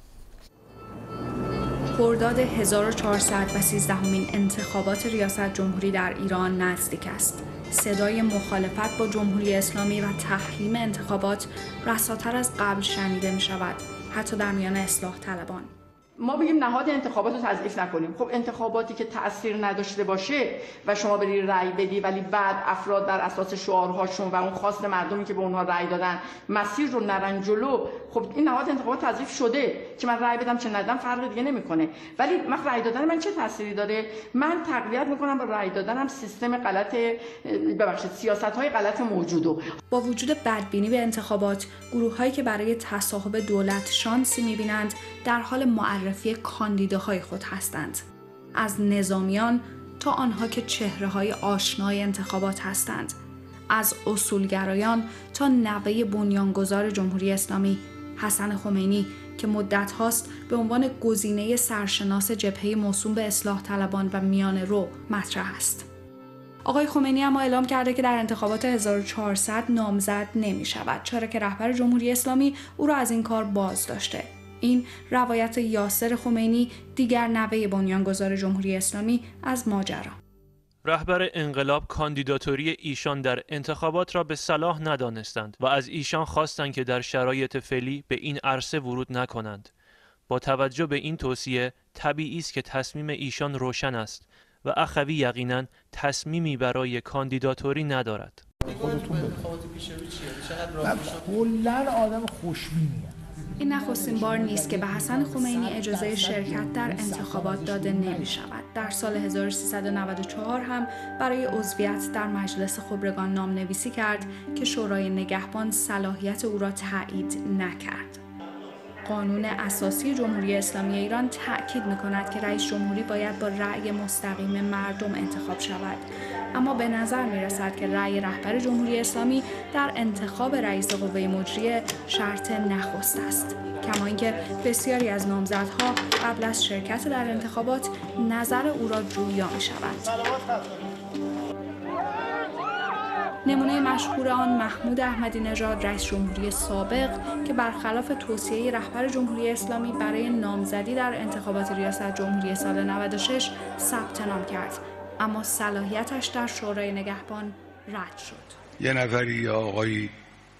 خرداد 1413مین انتخابات ریاست جمهوری در ایران نزدیک است. صدای مخالفت با جمهوری اسلامی و تحریم انتخابات رساتر از قبل شنیده می شود، حتی در میان اصلاح طلبان. ما بگیم نهاد انتخابات رو تضعیف نکنیم. خب انتخاباتی که تأثیر نداشته باشه و شما بری رأی بدی ولی بعد افراد بر اساس شعارهاشون و اون خواست مردمی که به اونها رأی دادن مسیر رو نرن جلو، خب این نهاد انتخابات تضعیف شده. که من رأی بدم چه ندم فرق دیگه نمیکنه. ولی من رأی دادن من چه تأثیری داره؟ من تقویت میکنم با رأی دادنم سیستم غلط سیاست‌های غلط موجودو. با وجود بدبینی به انتخابات، گروه‌هایی که برای تصاحب دولت شانسی می‌بینند در حال معرفی کاندیداهای خود هستند. از نظامیان تا آنها که چهره‌های آشنای انتخابات هستند. از اصولگرایان تا نوه بنیانگذار جمهوری اسلامی حسن خمینی که مدت هاست به عنوان گزینه سرشناس جبهه موسوم به اصلاح طلبان و میانه رو مطرح است. آقای خمینی اما اعلام کرده که در انتخابات 1400 نامزد نمی شود، چرا که رهبر جمهوری اسلامی او را از این کار باز داشته. این روایت یاسر خمینی، دیگر نوه بنیانگذار جمهوری اسلامی، از ماجرا. رهبر انقلاب کاندیداتوری ایشان در انتخابات را به صلاح ندانستند و از ایشان خواستند که در شرایط فعلی به این عرصه ورود نکنند. با توجه به این توصیه طبیعی است که تصمیم ایشان روشن است و اخوی یقیناً تصمیمی برای کاندیداتوری ندارد. کلاً آدم خوشبینیه. این نخستین بار نیست که به حسن خمینی اجازه شرکت در انتخابات داده نمی شود. در سال 1394 هم برای عضویت در مجلس خبرگان نامنویسی کرد که شورای نگهبان صلاحیت او را تایید نکرد. قانون اساسی جمهوری اسلامی ایران تأکید می‌کند که رئیس جمهوری باید با رأی مستقیم مردم انتخاب شود، اما به نظر می‌رسد که رأی رهبر جمهوری اسلامی در انتخاب رئیس قوه مجریه شرط نخست است، کما اینکه بسیاری از نامزدها قبل از شرکت در انتخابات نظر او را جویا می‌شود. نمونه مشهور آن محمود احمدی نژاد، رئیس جمهوری سابق که برخلاف توصیه رهبر جمهوری اسلامی برای نامزدی در انتخابات ریاست جمهوری سال 96 ثبت نام کرد، اما صلاحیتش در شورای نگهبان رد شد. یه نفری یا آقایی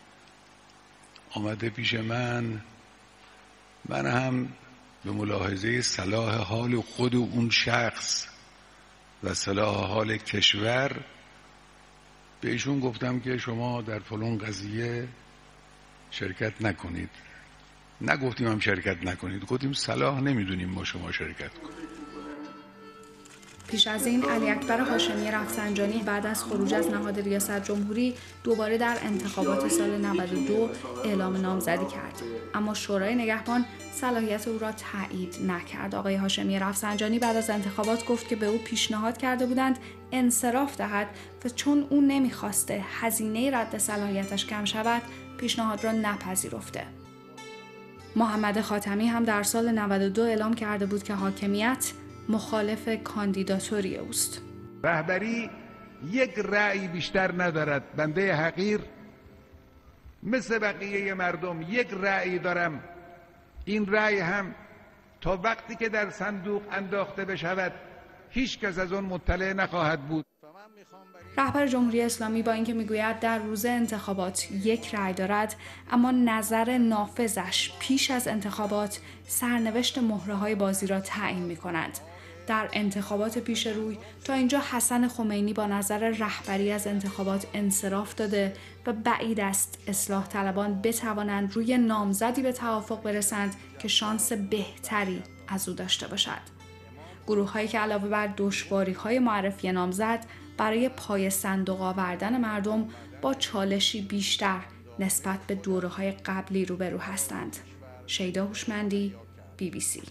آمده پیش من هم به ملاحظه صلاح حال خود اون شخص و صلاح حال کشور بهشون گفتم که شما در فلان قضیه شرکت نکنید نگفتیم هم شرکت نکنید، گفتیم صلاح نمیدونیم ما شما شرکت کنید. پیش از این علی اکبر هاشمی رفسنجانی بعد از خروج از نهاد ریاست جمهوری دوباره در انتخابات سال 92 اعلام نامزدی کرد، اما شورای نگهبان صلاحیت او را تایید نکرد. آقای هاشمی رفسنجانی بعد از انتخابات گفت که به او پیشنهاد کرده بودند انصراف دهد و چون او نمیخواسته هزینه رد صلاحیتش کم شود پیشنهاد را نپذیرفته. محمد خاتمی هم در سال 92 اعلام کرده بود که حاکمیت مخالف کاندیداتوری اوست. رهبری یک رأی بیشتر ندارد. بنده حقیر مثل بقیه مردم یک رأی دارم. این رأی هم تا وقتی که در صندوق انداخته بشود هیچ کس از آن مطلع نخواهد بود. رهبر جمهوری اسلامی با اینکه میگوید در روز انتخابات یک رأی دارد، اما نظر نافذش پیش از انتخابات سرنوشت مهره‌های بازی را تعیین می‌کند. در انتخابات پیش روی تا اینجا حسن خمینی با نظر رهبری از انتخابات انصراف داده و بعید است اصلاح طلبان بتوانند روی نامزدی به توافق برسند که شانس بهتری از او داشته باشد. گروه‌هایی که علاوه بر دشواری‌های معرفی نامزد برای پای صندوق آوردن مردم با چالشی بیشتر نسبت به دوره‌های قبلی روبرو هستند. شیدا هوشمندی، BBC.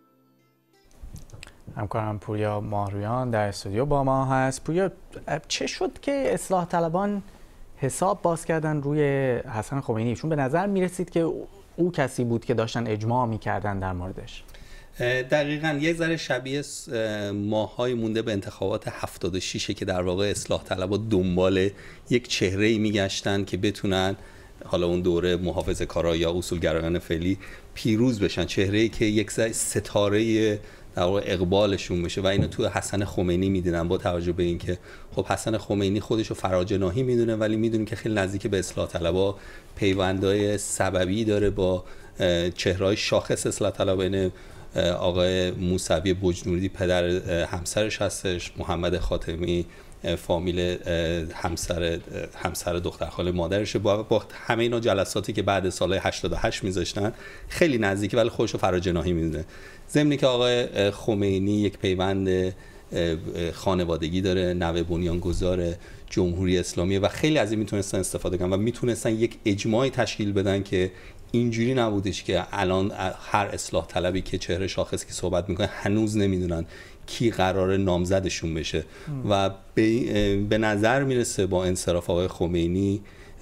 همکارم پوریا ماهرویان در استودیو با ما هست. پوریا، چه شد که اصلاح طلبان حساب باز کردن روی حسن خمینی؟ چون به نظر میرسید که او کسی بود که داشتن اجماع میکردن در موردش. دقیقاً یک ذره شبیه ماه‌های مونده به انتخابات 76 که در واقع اصلاح طلبها دنبال یک چهره‌ای میگشتن که بتونن حالا اون دوره محافظه‌کارا یا اصولگرایان فعلی پیروز بشن، چهره‌ای که یک ستاره در واقع اقبالشون بشه و اینو تو حسن خمینی میدونن، با توجه به اینکه خب حسن خمینی خودشو فراجناحی میدونه ولی میدونیم که خیلی نزدیک به اصلاح طلبها، پیوندهای سببی داره با چهره‌های شاخص اصلاح طلب. آقای موسوی بجنوردی پدر همسرش هستش، محمد خاتمی فامیل همسر دخترخاله مادرشه. با همه اینا جلساتی که بعد سال 88 میذاشتن خیلی نزدیکی ولی خودشو فراجناحی میدونه. ضمن که آقای خمینی یک پیوند خانوادگی داره، نوه بنیانگذار جمهوری اسلامی و خیلی از این میتونستن استفاده کنن و میتونستن یک اجماعی تشکیل بدن که اینجوری نبودش که الان هر اصلاح طلبی که چهره شاخص که صحبت میکنه هنوز نمیدونن کی قرار نامزدشون بشه و به نظر میرسه با انصراف آقای خمینی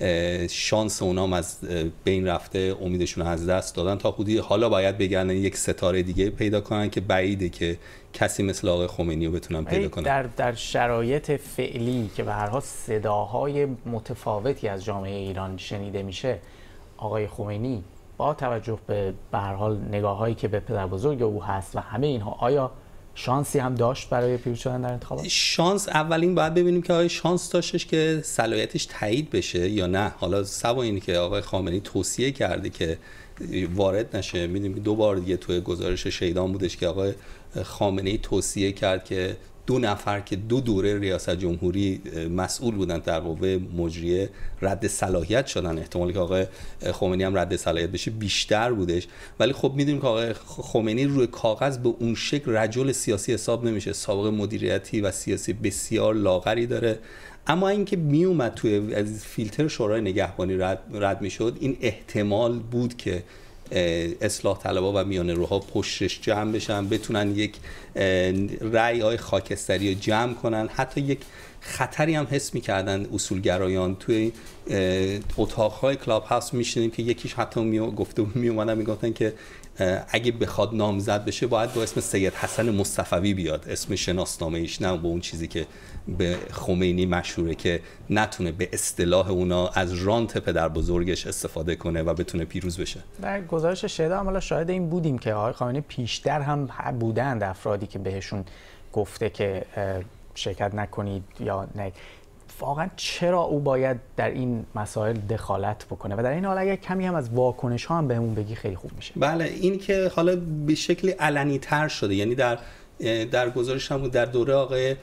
شانس اونام از بین رفته، امیدشون از دست دادن تا حدودی. حالا باید بگن یک ستاره دیگه پیدا کنن که بعیده که کسی مثل آقای خمینی رو بتونن پیدا کنن. در شرایط فعلی که به هر حال صداهای متفاوتی از جامعه ایران شنیده میشه، آقای خمینی با توجه به هر حال نگاه‌هایی که به پدر بزرگ او هست و همه اینها، آیا شانسی هم داشت برای پیروز شدن در انتخابات؟ شانس اولین باید ببینیم که آیا شانس داشتش که صلاحیتش تایید بشه یا نه. حالا سوا اینی که آقای خامنه‌ای توصیه کرده که وارد نشه، می‌دونیم که دو بار دیگه توی گزارش شیدان بودش که آقای خامنه‌ای توصیه کرد که 2 نفر که 2 دوره ریاست جمهوری مسئول بودن در قوه مجریه رد صلاحیت شدن. احتمالی که آقای خمینی هم رد صلاحیت بشه بیشتر بودش، ولی خب میدونیم که آقای خمینی روی کاغذ به اون شکل رجل سیاسی حساب نمیشه. سابقه مدیریتی و سیاسی بسیار لاغری داره، اما اینکه میومد توی از فیلتر شورای نگهبانی رد میشد، این احتمال بود که اصلاح طلبها و میانه روها پشتش جمع بشن، بتونن یک رأی‌های خاکستری رو جمع کنن. حتی یک خطری هم حس می‌کردن اصولگرایان توی اتاق‌های کلاب هاوس می‌شنیدیم که یکیش حتی میگفتن که اگه بخواد نامزد بشه باید با اسم سید حسن مصطفوی بیاد، اسم شناسنامه ایش، نه با اون چیزی که به خمینی مشهوره که نتونه به اصطلاح اونا از رانت پدر بزرگش استفاده کنه و بتونه پیروز بشه. در گزارش شهدا عملا شاهد این بودیم که آقای خامنه‌ای پیشتر هم بودند افرادی که بهشون گفته که شرکت نکنید یا نه. واقعا چرا او باید در این مسائل دخالت بکنه و در این حال اگر کمی هم از واکنش ها هم بهمون بگی خیلی خوب میشه. بله، این که حالا به شکلی علنی تر شده، یعنی در در گزارش هم در دوره آقای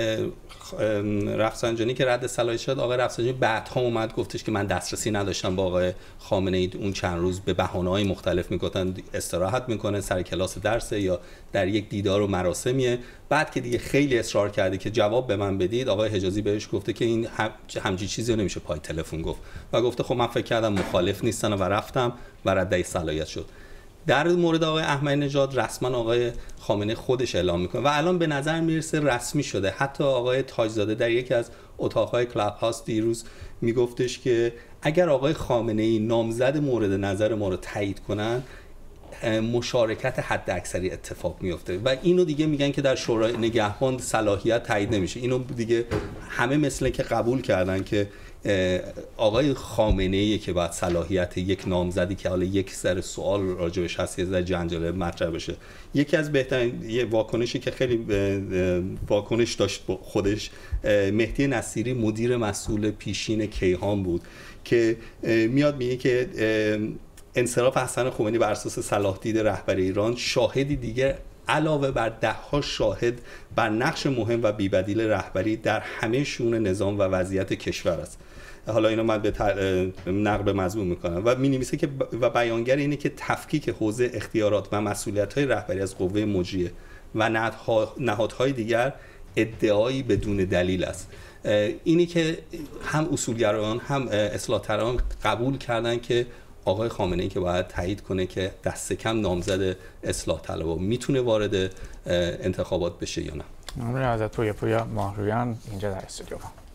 رفسنجانی که رد صلاحیت شد، آقای رفسنجانی بعدها اومد گفتش که من دسترسی نداشتم با آقای خامنه ای. اون چند روز به بهانه‌های مختلف میگفتن استراحت میکنه، سر کلاس درس یا در یک دیدار و مراسمیه. بعد که دیگه خیلی اصرار کرده که جواب به من بدید، آقای حجازی بهش گفته که این همچین چیزی نمیشه پای تلفن گفت و گفته خب من فکر کردم مخالف نیستن و رفتم و رد صلاحیت شد. در مورد آقای احمدی نژاد رسما آقای خامنه خودش اعلام میکنه و الان به نظر میرسه رسمی شده. حتی آقای تاجزاده در یکی از اتاقهای کلاب هاوس دیروز میگفتش که اگر آقای خامنه ای نامزد مورد نظر ما رو تایید کنن، مشارکت حد اکثری اتفاق میفته و اینو دیگه میگن که در شورای نگهبان صلاحیت تایید نمیشه. اینو دیگه همه مثل که قبول کردن که آقای خامنه ای که باید صلاحیت یک نامزدی که حالا یک سر سوال راجبش هست یه ذره جنجاله مطرح بشه. یکی از بهترین یه واکنشی که خیلی واکنش داشت خودش مهدی نصیری مدیر مسئول پیشین کیهان بود که میاد میگه که انصراف حسن خمینی بر اساس صلاح دید رهبری ایران شاهدی دیگه علاوه بر ده‌ها شاهد بر نقش مهم و بی‌بدیل رهبری در همه شئون نظام و وضعیت کشور است. حالا اینو من به نقل مضمون میکنم و می‌نویسه که و بیانگر اینه که تفکیک حوزه اختیارات و مسئولیت‌های رهبری از قوه مجریه و نهادهای دیگر ادعایی بدون دلیل است. اینی که هم اصولگرایان هم اصلاح طلبان قبول کردن که آقای خامنه ای که باید تایید کنه که دست کم نامزد اصلاح طلبها میتونه وارد انتخابات بشه یا نه. ممنون ازت پویا ماهرویان اینجا در استودیو.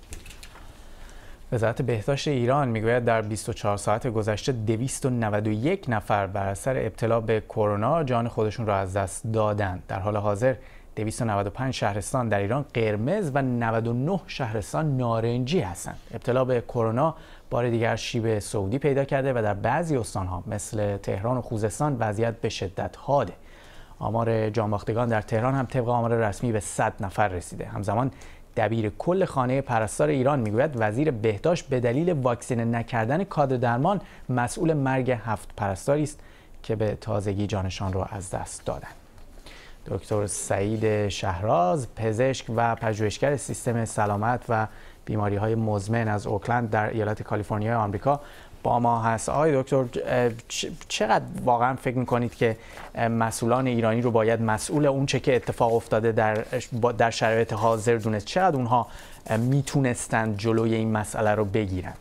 وزارت بهداشت ایران میگوید در 24 ساعت گذشته 291 نفر بر اثر ابتلا به کرونا جان خودشون را از دست دادند. در حال حاضر 295 شهرستان در ایران قرمز و 99 شهرستان نارنجی هستند. ابتلا به کرونا بار دیگر شیب سعودی پیدا کرده و در بعضی استانها مثل تهران و خوزستان وضعیت به شدت حاده. آمار جانباختگان در تهران هم طبق آمار رسمی به 100 نفر رسیده. همزمان دبیر کل خانه پرستار ایران میگوید وزیر بهداشت به دلیل واکسینه نکردن کادر درمان مسئول مرگ 7 پرستاری است که به تازگی جانشان را از دست دادند. دکتر سعید شهراز، پزشک و پژوهشگر سیستم سلامت و بیماری‌های مزمن از اوکلند در ایالت کالیفرنیا آمریکا با ما هست. آقای دکتر، چقدر واقعا فکر می‌کنید که مسئولان ایرانی رو باید مسئول اون چه که اتفاق افتاده در شرایط حاضر دونست؟ چقدر اونها میتونستند جلوی این مسئله رو بگیرند؟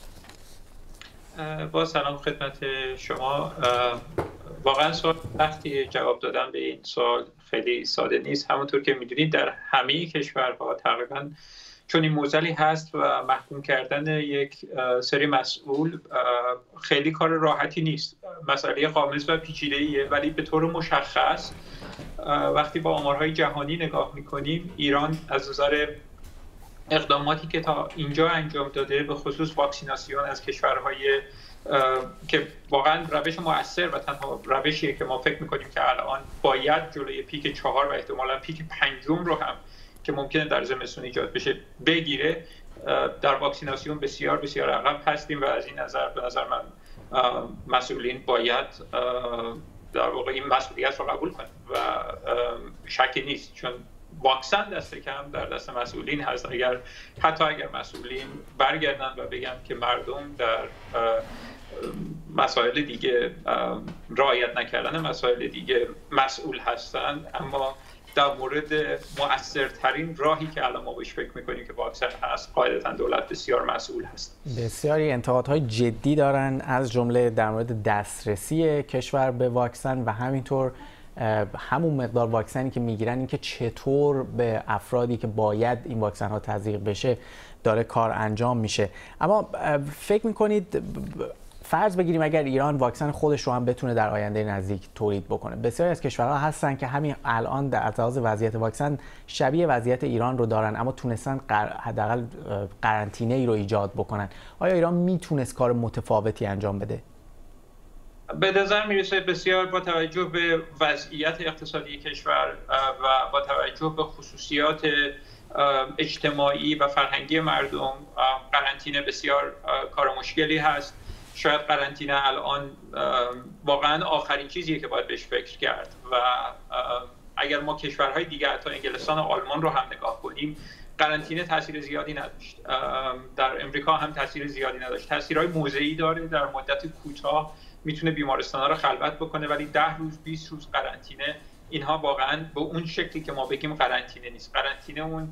با سلام خدمت شما. واقعا سوال وقتی جواب دادن به این سوال خیلی ساده نیست. همونطور که میدونید در همه کشورها تقریبا چون این معضلی هست و محکوم کردن یک سری مسئول خیلی کار راحتی نیست. مسئله غامض و پیچیده‌ایه، ولی به طور مشخص وقتی با آمارهای جهانی نگاه میکنیم ایران از نظر اقداماتی که تا اینجا انجام داده به خصوص واکسیناسیون از کشورهای که واقعا روش مؤثر و تنها روشیه که ما فکر میکنیم که الان باید جلوی پیک 4 و احتمالاً پیک 5 رو هم که ممکنه در زمستون ایجاد بشه بگیره. در واکسیناسیون بسیار بسیار عقب هستیم و از این نظر به نظر من مسئولین باید در واقع این مسئولیت رو قبول کنن و شکی نیست، چون واکسن دست کم در دست مسئولین هست. حتی اگر مسئولین برگردن و بگن که مردم در مسائل دیگه رعایت نکردن مسائل دیگه مسئول هستند، اما در مورد مؤثرترین راهی که الان ما بهش فکر میکنیم که واکسن هست قاعدتا دولت بسیار مسئول هست. بسیاری انتقادهای جدی دارن، از جمله در مورد دسترسی کشور به واکسن و همینطور همون مقدار واکسنی که میگیرن، اینکه چطور به افرادی که باید این واکسن ها تزریق بشه داره کار انجام میشه. اما فکر میکنید فرض بگیریم اگر ایران واکسن خودش رو هم بتونه در آینده نزدیک تولید بکنه، بسیاری از کشورها هستن که همین الان در لحاظ وضعیت واکسن شبیه وضعیت ایران رو دارن اما تونستن حداقل قرنطینه ای رو ایجاد بکنن. آیا ایران میتونست کار متفاوتی انجام بده؟ به نظر میرسه بسیار با توجه به وضعیت اقتصادی کشور و با توجه به خصوصیات اجتماعی و فرهنگی مردم قرنطینه بسیار کار مشکلی هست. شاید قرنطینه الان واقعا آخرین چیزیه که باید بهش فکر کرد و اگر ما کشورهای دیگه حتی انگلستان و آلمان رو هم نگاه کنیم، قرنطینه تاثیر زیادی نداشت. در امریکا هم تاثیر زیادی نداشت. تاثیرهای موضعی داره، در مدت کوتاه میتونه بیمارستان‌ها رو خلوت بکنه، ولی 10 روز 20 روز قرنطینه، اینها واقعا به اون شکلی که ما بگیم قرنطینه نیست. قرنطینه اون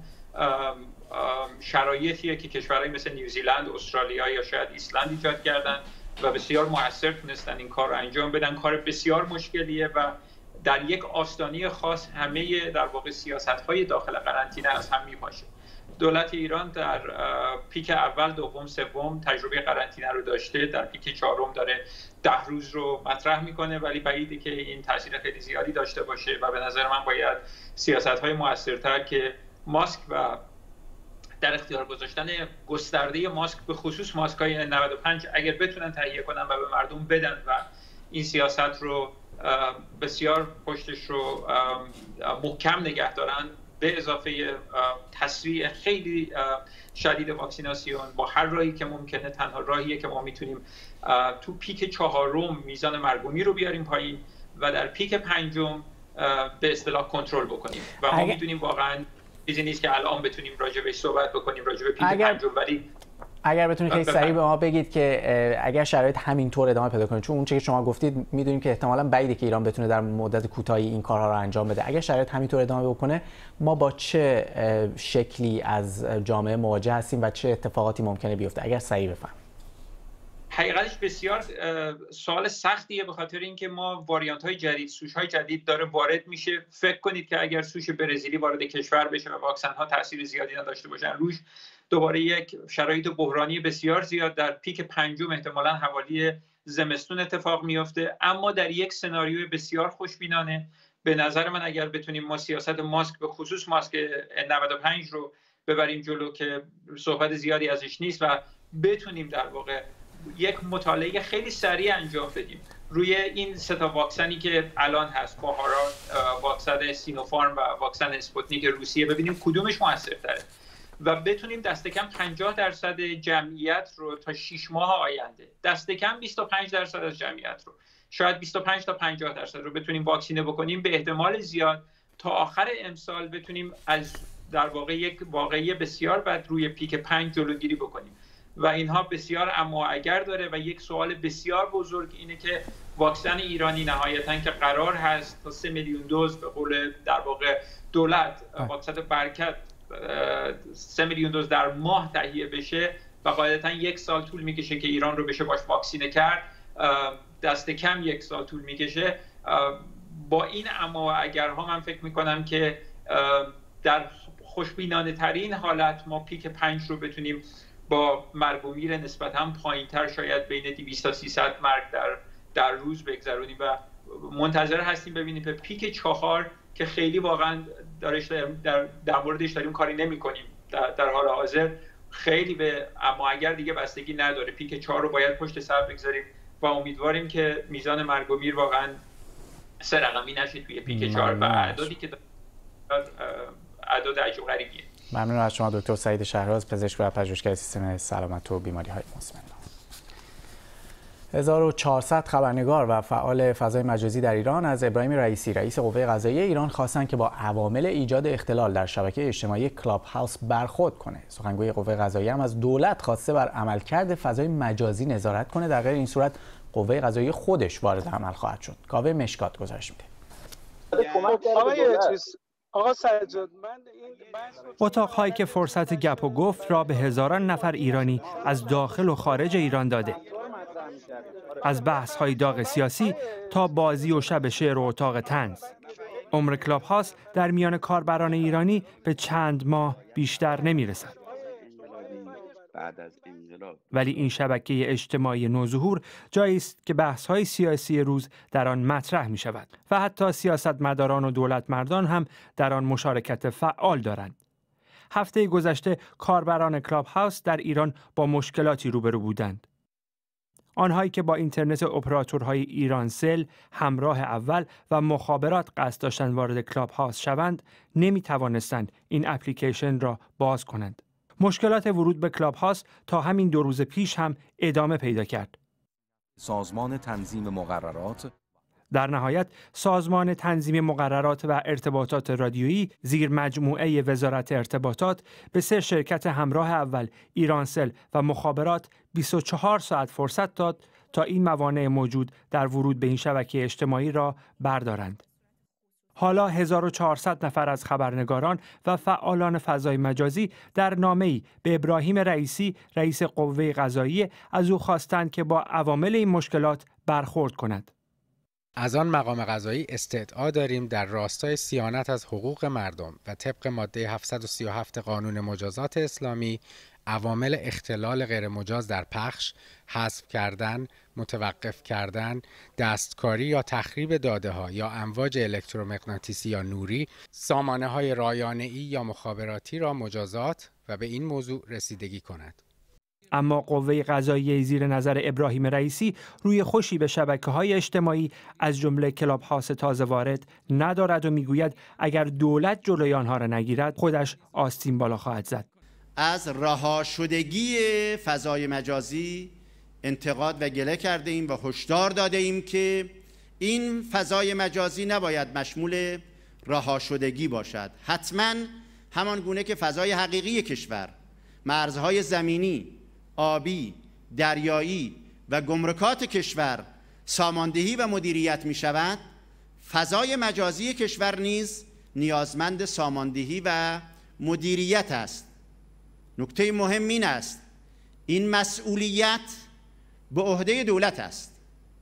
شرایطیه که کشورهای مثل نیوزیلند، استرالیا یا شاید ایسلند ایجاد کردن و بسیار موثر تونستن این کار رو انجام بدن. کار بسیار مشکلیه و در یک آستانه خاص همه در واقع سیاست‌های داخل قرنطینه از هم میپاشه. دولت ایران در پیک اول، دوم، سوم تجربه قرنطینه رو داشته، در پیک چهارم داره 10 روز رو مطرح میکنه، ولی بعیده که این تاثیر خیلی زیادی داشته باشه و به نظر من باید سیاست‌های موثرتر که ماسک و در اختیار گذاشتن گسترده ماسک، به خصوص ماسک‌های 95 اگر بتونن تهیه کنن و به مردم بدن و این سیاست رو بسیار پشتش رو محکم نگه دارن، به اضافه تسریع خیلی شدید واکسیناسیون با هر راهی که ممکنه، تنها راهیه که ما میتونیم تو پیک چهارم میزان مرگومی رو بیاریم پایین و در پیک پنجم به اصطلاح کنترل بکنیم و ما میدونیم واقعا چیزی نیست که الان بتونیم راجع بهش صحبت بکنیم راجع به پیک پنجم، ولی اگر بتونید خیلی سریع به ما بگید که اگر شرایط همینطور ادامه پیدا کنه، چون اون چیزی که شما گفتید میدونیم که احتمالاً بعیده که ایران بتونه در مدت کوتاهی این کارها رو انجام بده، اگر شرایط همینطور ادامه بکنه ما با چه شکلی از جامعه مواجه هستیم و چه اتفاقاتی ممکنه بیفته؟ اگر سریع بفهمید. حقیقتش بسیار سوال سختیه، به خاطر اینکه ما واریانت‌های جدید، سوش‌های جدید داره وارد میشه. فکر کنید که اگر سوش برزیلی وارد کشور بشه و واکسن‌ها تاثیر زیادی نداشته باشن روش، دوباره یک شرایط بحرانی بسیار زیاد در پیک پنجم احتمالاً حوالی زمستون اتفاق میفته. اما در یک سناریوی بسیار خوشبینانه به نظر من اگر بتونیم ما سیاست ماسک، به خصوص ماسک 95 رو ببریم جلو که صحبت زیادی ازش نیست و بتونیم در واقع یک مطالعه خیلی سریع انجام بدیم روی این سه تا واکسنی که الان هست، باهارا، واکسن سینوفارم و واکسن اسپوتنیک روسیه، ببینیم کدومش موثرتره و بتونیم دست کم 50% جمعیت رو تا 6 ماه آینده، دست کم 25% از جمعیت رو، شاید 25 تا 50% رو بتونیم واکسینه بکنیم. به احتمال زیاد تا آخر امسال بتونیم از در واقع یک واقعی بسیار بد روی پیک 5 جلوگیری بکنیم و اینها بسیار اما اگر داره و یک سوال بسیار بزرگ اینه که واکسن ایرانی نهایتاً که قرار هست تا 3 میلیون دوز به قول در واقع دولت واکسن برکت 3 میلیون دوز در ماه تهیه بشه و قاعدتاً 1 سال طول میکشه که ایران رو بشه باش واکسینه کرد، دست کم 1 سال طول میکشه. با این اما اگرها من فکر میکنم که در خوشبینانه ترین حالت ما پیک 5 رو بتونیم با مرگ و میر نسبتاً پایین‌تر، شاید بین 200 تا 300 مرگ در روز بگذرونیم و منتظر هستیم ببینیم به پیک 4 که خیلی واقعا در موردش داریم کاری نمی‌کنیم در حال حاضر، خیلی به اما اگر دیگه بستگی نداره. پیک 4 رو باید پشت سر بگذاریم و امیدواریم که میزان مرگ و میر واقعا 3 رقمی نشه توی پیک 4 و اعدادی که اعداد عجیب غریبیه. ممنون از شما دکتر سعید شهراز، پزشک و پژوهشگر سیستم سلامت و بیماری‌های مزمن. 1400 خبرنگار و فعال فضای مجازی در ایران از ابراهیم رئیسی، رئیس قوه قضاییه ایران، خواستند که با عوامل ایجاد اختلال در شبکه اجتماعی کلاب هاوس برخورد کنه. سخنگوی قوه قضاییه هم از دولت خواسته بر عملکرد فضای مجازی نظارت کنه، در غیر این صورت قوه قضاییه خودش وارد عمل خواهد شد. کاوه مشکات گزارش میده. آقا سجاد، اتاق‌هایی که فرصت گپ و گفت را به هزاران نفر ایرانی از داخل و خارج ایران داده، از بحث‌های داغ سیاسی تا بازی و شب شعر و اتاق طنز. عمر کلاب هاوس در میان کاربران ایرانی به چند ماه بیشتر نمی‌رسد. ولی این شبکه اجتماعی نوظهور جایی است که بحث‌های سیاسی روز در آن مطرح می‌شود و حتی سیاستمداران و دولتمردان هم در آن مشارکت فعال دارند. هفته گذشته کاربران کلاب هاوس در ایران با مشکلاتی روبرو بودند. آنهایی که با اینترنت اپراتورهای ایرانسل، همراه اول و مخابرات قصد داشتند وارد کلاب هاوس شوند، نمی‌توانستند این اپلیکیشن را باز کنند. مشکلات ورود به کلاب هاوس تا همین 2 روز پیش هم ادامه پیدا کرد. سازمان تنظیم مقررات در نهایت سازمان تنظیم مقررات و ارتباطات رادیویی زیر مجموعه وزارت ارتباطات به 3 شرکت همراه اول ایرانسل و مخابرات 24 ساعت فرصت داد تا این موانع موجود در ورود به این شبکه اجتماعی را بردارند. حالا 1400 نفر از خبرنگاران و فعالان فضای مجازی در نامه‌ای به ابراهیم رئیسی، رئیس قوه قضاییه، از او خواستند که با عوامل این مشکلات برخورد کند. از آن مقام قضایی استدعا داریم در راستای صیانت از حقوق مردم و طبق ماده 737 قانون مجازات اسلامی عوامل اختلال غیرمجاز در پخش، حذف کردن، متوقف کردن، دستکاری یا تخریب داده‌ها یا امواج الکترومغناطیسی یا نوری، سامانه‌های رایانه‌ای یا مخابراتی را مجازات و به این موضوع رسیدگی کند. اما قوه قضاییه زیر نظر ابراهیم رئیسی روی خوشی به شبکه‌های اجتماعی از جمله کلاب هاوس تازه وارد ندارد و میگوید اگر دولت جلوی آنها را نگیرد خودش آستین بالا خواهد زد. از رها شدگی فضای مجازی انتقاد و گله کرده ایم و هشدار داده ایم که این فضای مجازی نباید مشمول رها شدگی باشد. حتما همان گونه که فضای حقیقی کشور، مرزهای زمینی، آبی، دریایی و گمرکات کشور ساماندهی و مدیریت می شود، فضای مجازی کشور نیز نیازمند ساماندهی و مدیریت است. نکته مهم این است این مسئولیت به عهده دولت است،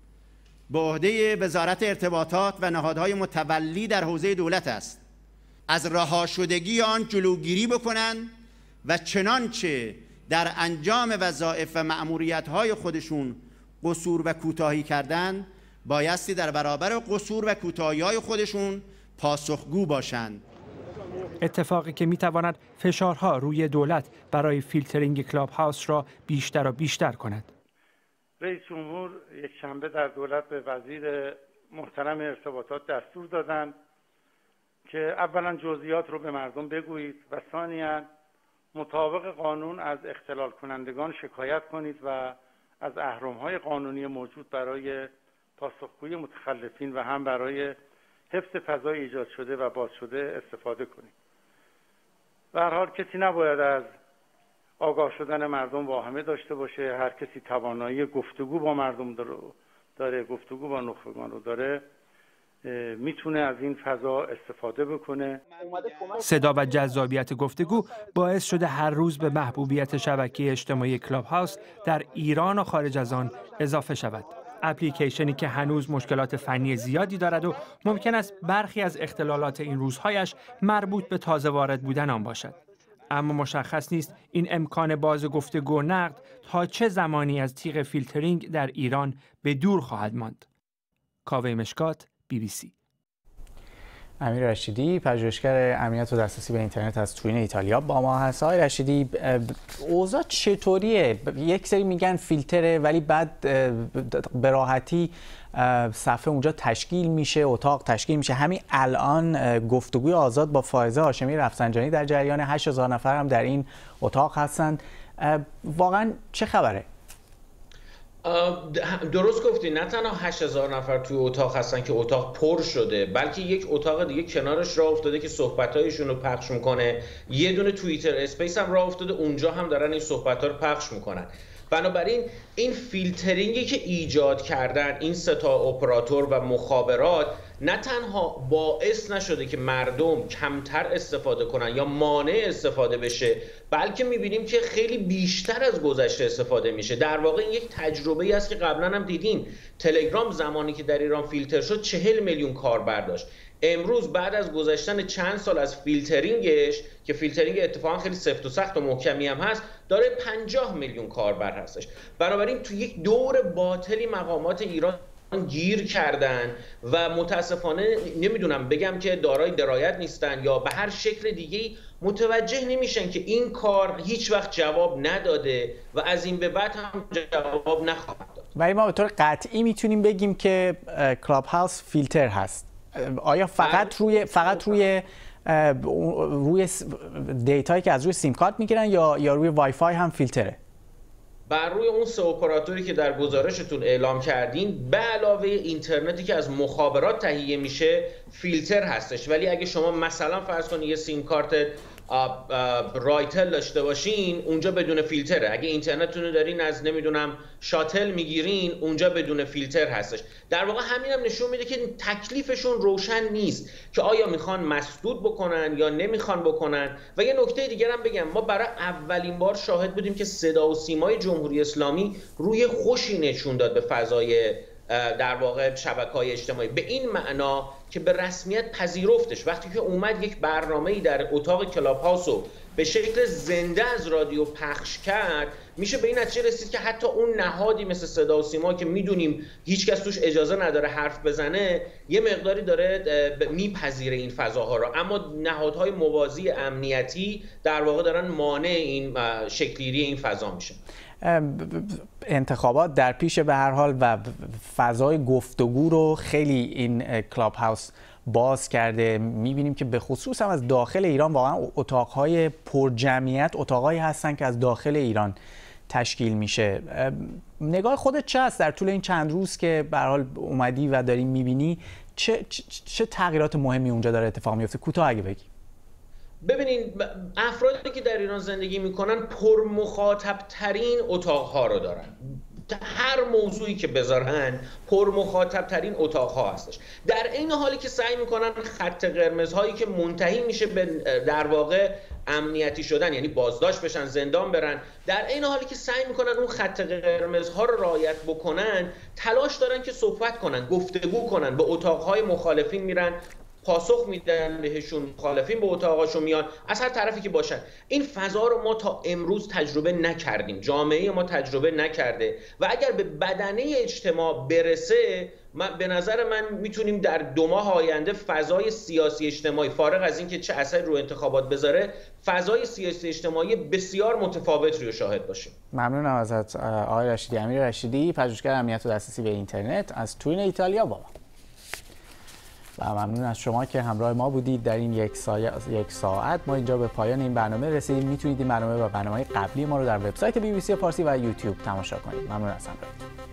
به عهده وزارت ارتباطات و نهادهای متولی در حوزه دولت است. از رها شدگی آن جلوگیری بکنند و چنانچه در انجام وظایف و مأموریت‌های خودشون قصور و کوتاهی کردند بایستی در برابر قصور و کوتاهی‌های خودشون پاسخگو باشند. اتفاقی که میتواند فشارها روی دولت برای فیلترینگ کلاب هاوس را بیشتر و بیشتر کند. رئیس جمهور یک شنبه در دولت به وزیر محترم ارتباطات دستور دادند که اولا جزئیات رو به مردم بگویید و ثانیاً مطابق قانون از اختلال کنندگان شکایت کنید و از اهرم‌های قانونی موجود برای پاسخگویی متخلفین و هم برای حفظ فضای ایجاد شده و باز شده استفاده کنید. به هر حال کسی نباید از آگاه شدن مردم واهمه داشته باشه. هر کسی توانایی گفتگو با مردم داره، گفتگو با نخبگان رو داره، میتونه از این فضا استفاده بکنه. صدا و جذابیت گفتگو باعث شده هر روز به محبوبیت شبکه اجتماعی کلاب هاوس در ایران و خارج از آن اضافه شود. اپلیکیشنی که هنوز مشکلات فنی زیادی دارد و ممکن است برخی از اختلالات این روزهایش مربوط به تازه وارد بودن آن باشد. اما مشخص نیست این امکان باز گفتگو و نقد تا چه زمانی از تیغ فیلترینگ در ایران به دور خواهد ماند. کاوه مشکات، BBC. امیر رشیدی، پژوهشگر امنیت و دسترسی به اینترنت از توین ایتالیا با ما هست. آقای رشیدی، اوضاع چطوریه؟ یک سری میگن فیلتره ولی بعد به راحتی صفحه اونجا تشکیل میشه، اتاق تشکیل میشه. همین الان گفتگوی آزاد با فائزه هاشمی رفسنجانی در جریان، 8000 نفر هم در این اتاق هستند. واقعا چه خبره؟ درست گفتی، نه تنها 8000 نفر توی اتاق هستن که اتاق پر شده، بلکه یک اتاق دیگه کنارش راه افتاده که صحبت‌هایشون رو پخش میکنه. یه دونه توییتر اسپیس هم راه افتاده، اونجا هم دارن این صحبت‌ها رو پخش میکنن. بنابراین این فیلترینگی که ایجاد کردن این سه تا اپراتور و مخابرات نه تنها باعث نشده که مردم کمتر استفاده کنن یا مانع استفاده بشه، بلکه میبینیم که خیلی بیشتر از گذشته استفاده میشه. در واقع این یک تجربه‌ای است که قبلا هم دیدیم. تلگرام زمانی که در ایران فیلتر شد 40 میلیون کاربر داشت. امروز بعد از گذشتن چند سال از فیلترینگش که فیلترینگ اتفاقا خیلی سفت و سخت و محکمی هم هست، داره 50 میلیون کاربر هستش. بنابراین تو یک دور باطلی مقامات ایران گیر کردن و متاسفانه نمیدونم بگم که دارای درایت نیستن یا به هر شکل دیگه‌ای متوجه نمیشن که این کار هیچ وقت جواب نداده و از این به بعد هم جواب نخواهد داد. ولی ما به طور قطعی میتونیم بگیم که کلاب هاوس فیلتر هست. آیا فقط روی دیتایی که از روی سیم کارت میگیرن یا روی وای فای هم فیلتره؟ بر روی اون 3 اپراتوری که در گزارشتون اعلام کردین به علاوه اینترنتی که از مخابرات تهیه میشه فیلتر هستش. ولی اگه شما مثلا فرض کنید یه سیم کارت رایتل داشته باشین اونجا بدون فیلتره. اگه اینترنتتون رو دارین از نمیدونم شاتل میگیرین اونجا بدون فیلتر هستش. در واقع همین هم نشون میده که تکلیفشون روشن نیست که آیا میخوان مسدود بکنن یا نمیخوان بکنن. و یه نکته دیگر هم بگم، ما برای اولین بار شاهد بودیم که صدا و سیمای جمهوری اسلامی روی خوشی نشون داد به فضای در واقع شبکه‌های اجتماعی، به این معنا که به رسمیت پذیرفتش. وقتی که اومد یک برنامه‌ای در اتاق کلاب هاوس رو به شکل زنده از رادیو پخش کرد، میشه به این نتیجه رسید که حتی اون نهادی مثل صدا و سیما که میدونیم هیچ کس توش اجازه نداره حرف بزنه، یه مقداری داره میپذیره این فضاها رو، اما نهادهای موازی امنیتی در واقع دارن مانع این شکل‌گیری این فضا میشن. انتخابات در پیش به هر حال و فضای گفتگو رو خیلی این کلاب هاوس باز کرده. میبینیم که به خصوص هم از داخل ایران واقعا اتاقهای پرجمعیت اتاقهایی هستن که از داخل ایران تشکیل میشه. نگاه خودت چه است در طول این چند روز که به هر حال اومدی و داری میبینی؟ چه تغییرات مهمی اونجا داره اتفاق میفته؟ کوتاه اگه بگی. ببینید، افرادی که در ایران زندگی میکنن پر مخاطب ترین اتاقها رو دارن. هر موضوعی که بذارن پر مخاطب ترین اتاقها هستش. در این حالی که سعی میکنن خط قرمزهایی که منتهی میشه به در واقع امنیتی شدن، یعنی بازداشت بشن، زندان برن، در این حالی که سعی میکنن اون خط قرمزها رو رعایت بکنن، تلاش دارن که صحبت کنن، گفتگو کنن، به اتاقهای مخالفین میرن، پاسخ میدن بهشون، مخالفین به اتاقاشون میان، از هر طرفی که باشن. این فضا رو ما تا امروز تجربه نکردیم، جامعه ما تجربه نکرده و اگر به بدنه اجتماع برسه، به نظر من میتونیم در 2 ماه آینده فضای سیاسی اجتماعی، فارغ از اینکه چه اثری رو انتخابات بذاره، فضای سیاسی اجتماعی بسیار متفاوتی رو شاهد باشیم. ممنونم ازت آقای رشیدی، امیر رشیدی، پژوهشگر امنیت و دسترسی به اینترنت از تورین ایتالیا با ما. و ممنون از شما که همراه ما بودید در این یک ساعت. ما اینجا به پایان این برنامه رسیدیم. میتونید این برنامه و برنامه‌های قبلی ما رو در وبسایت BBC فارسی و یوتیوب تماشا کنید. ممنون از همراهیتون.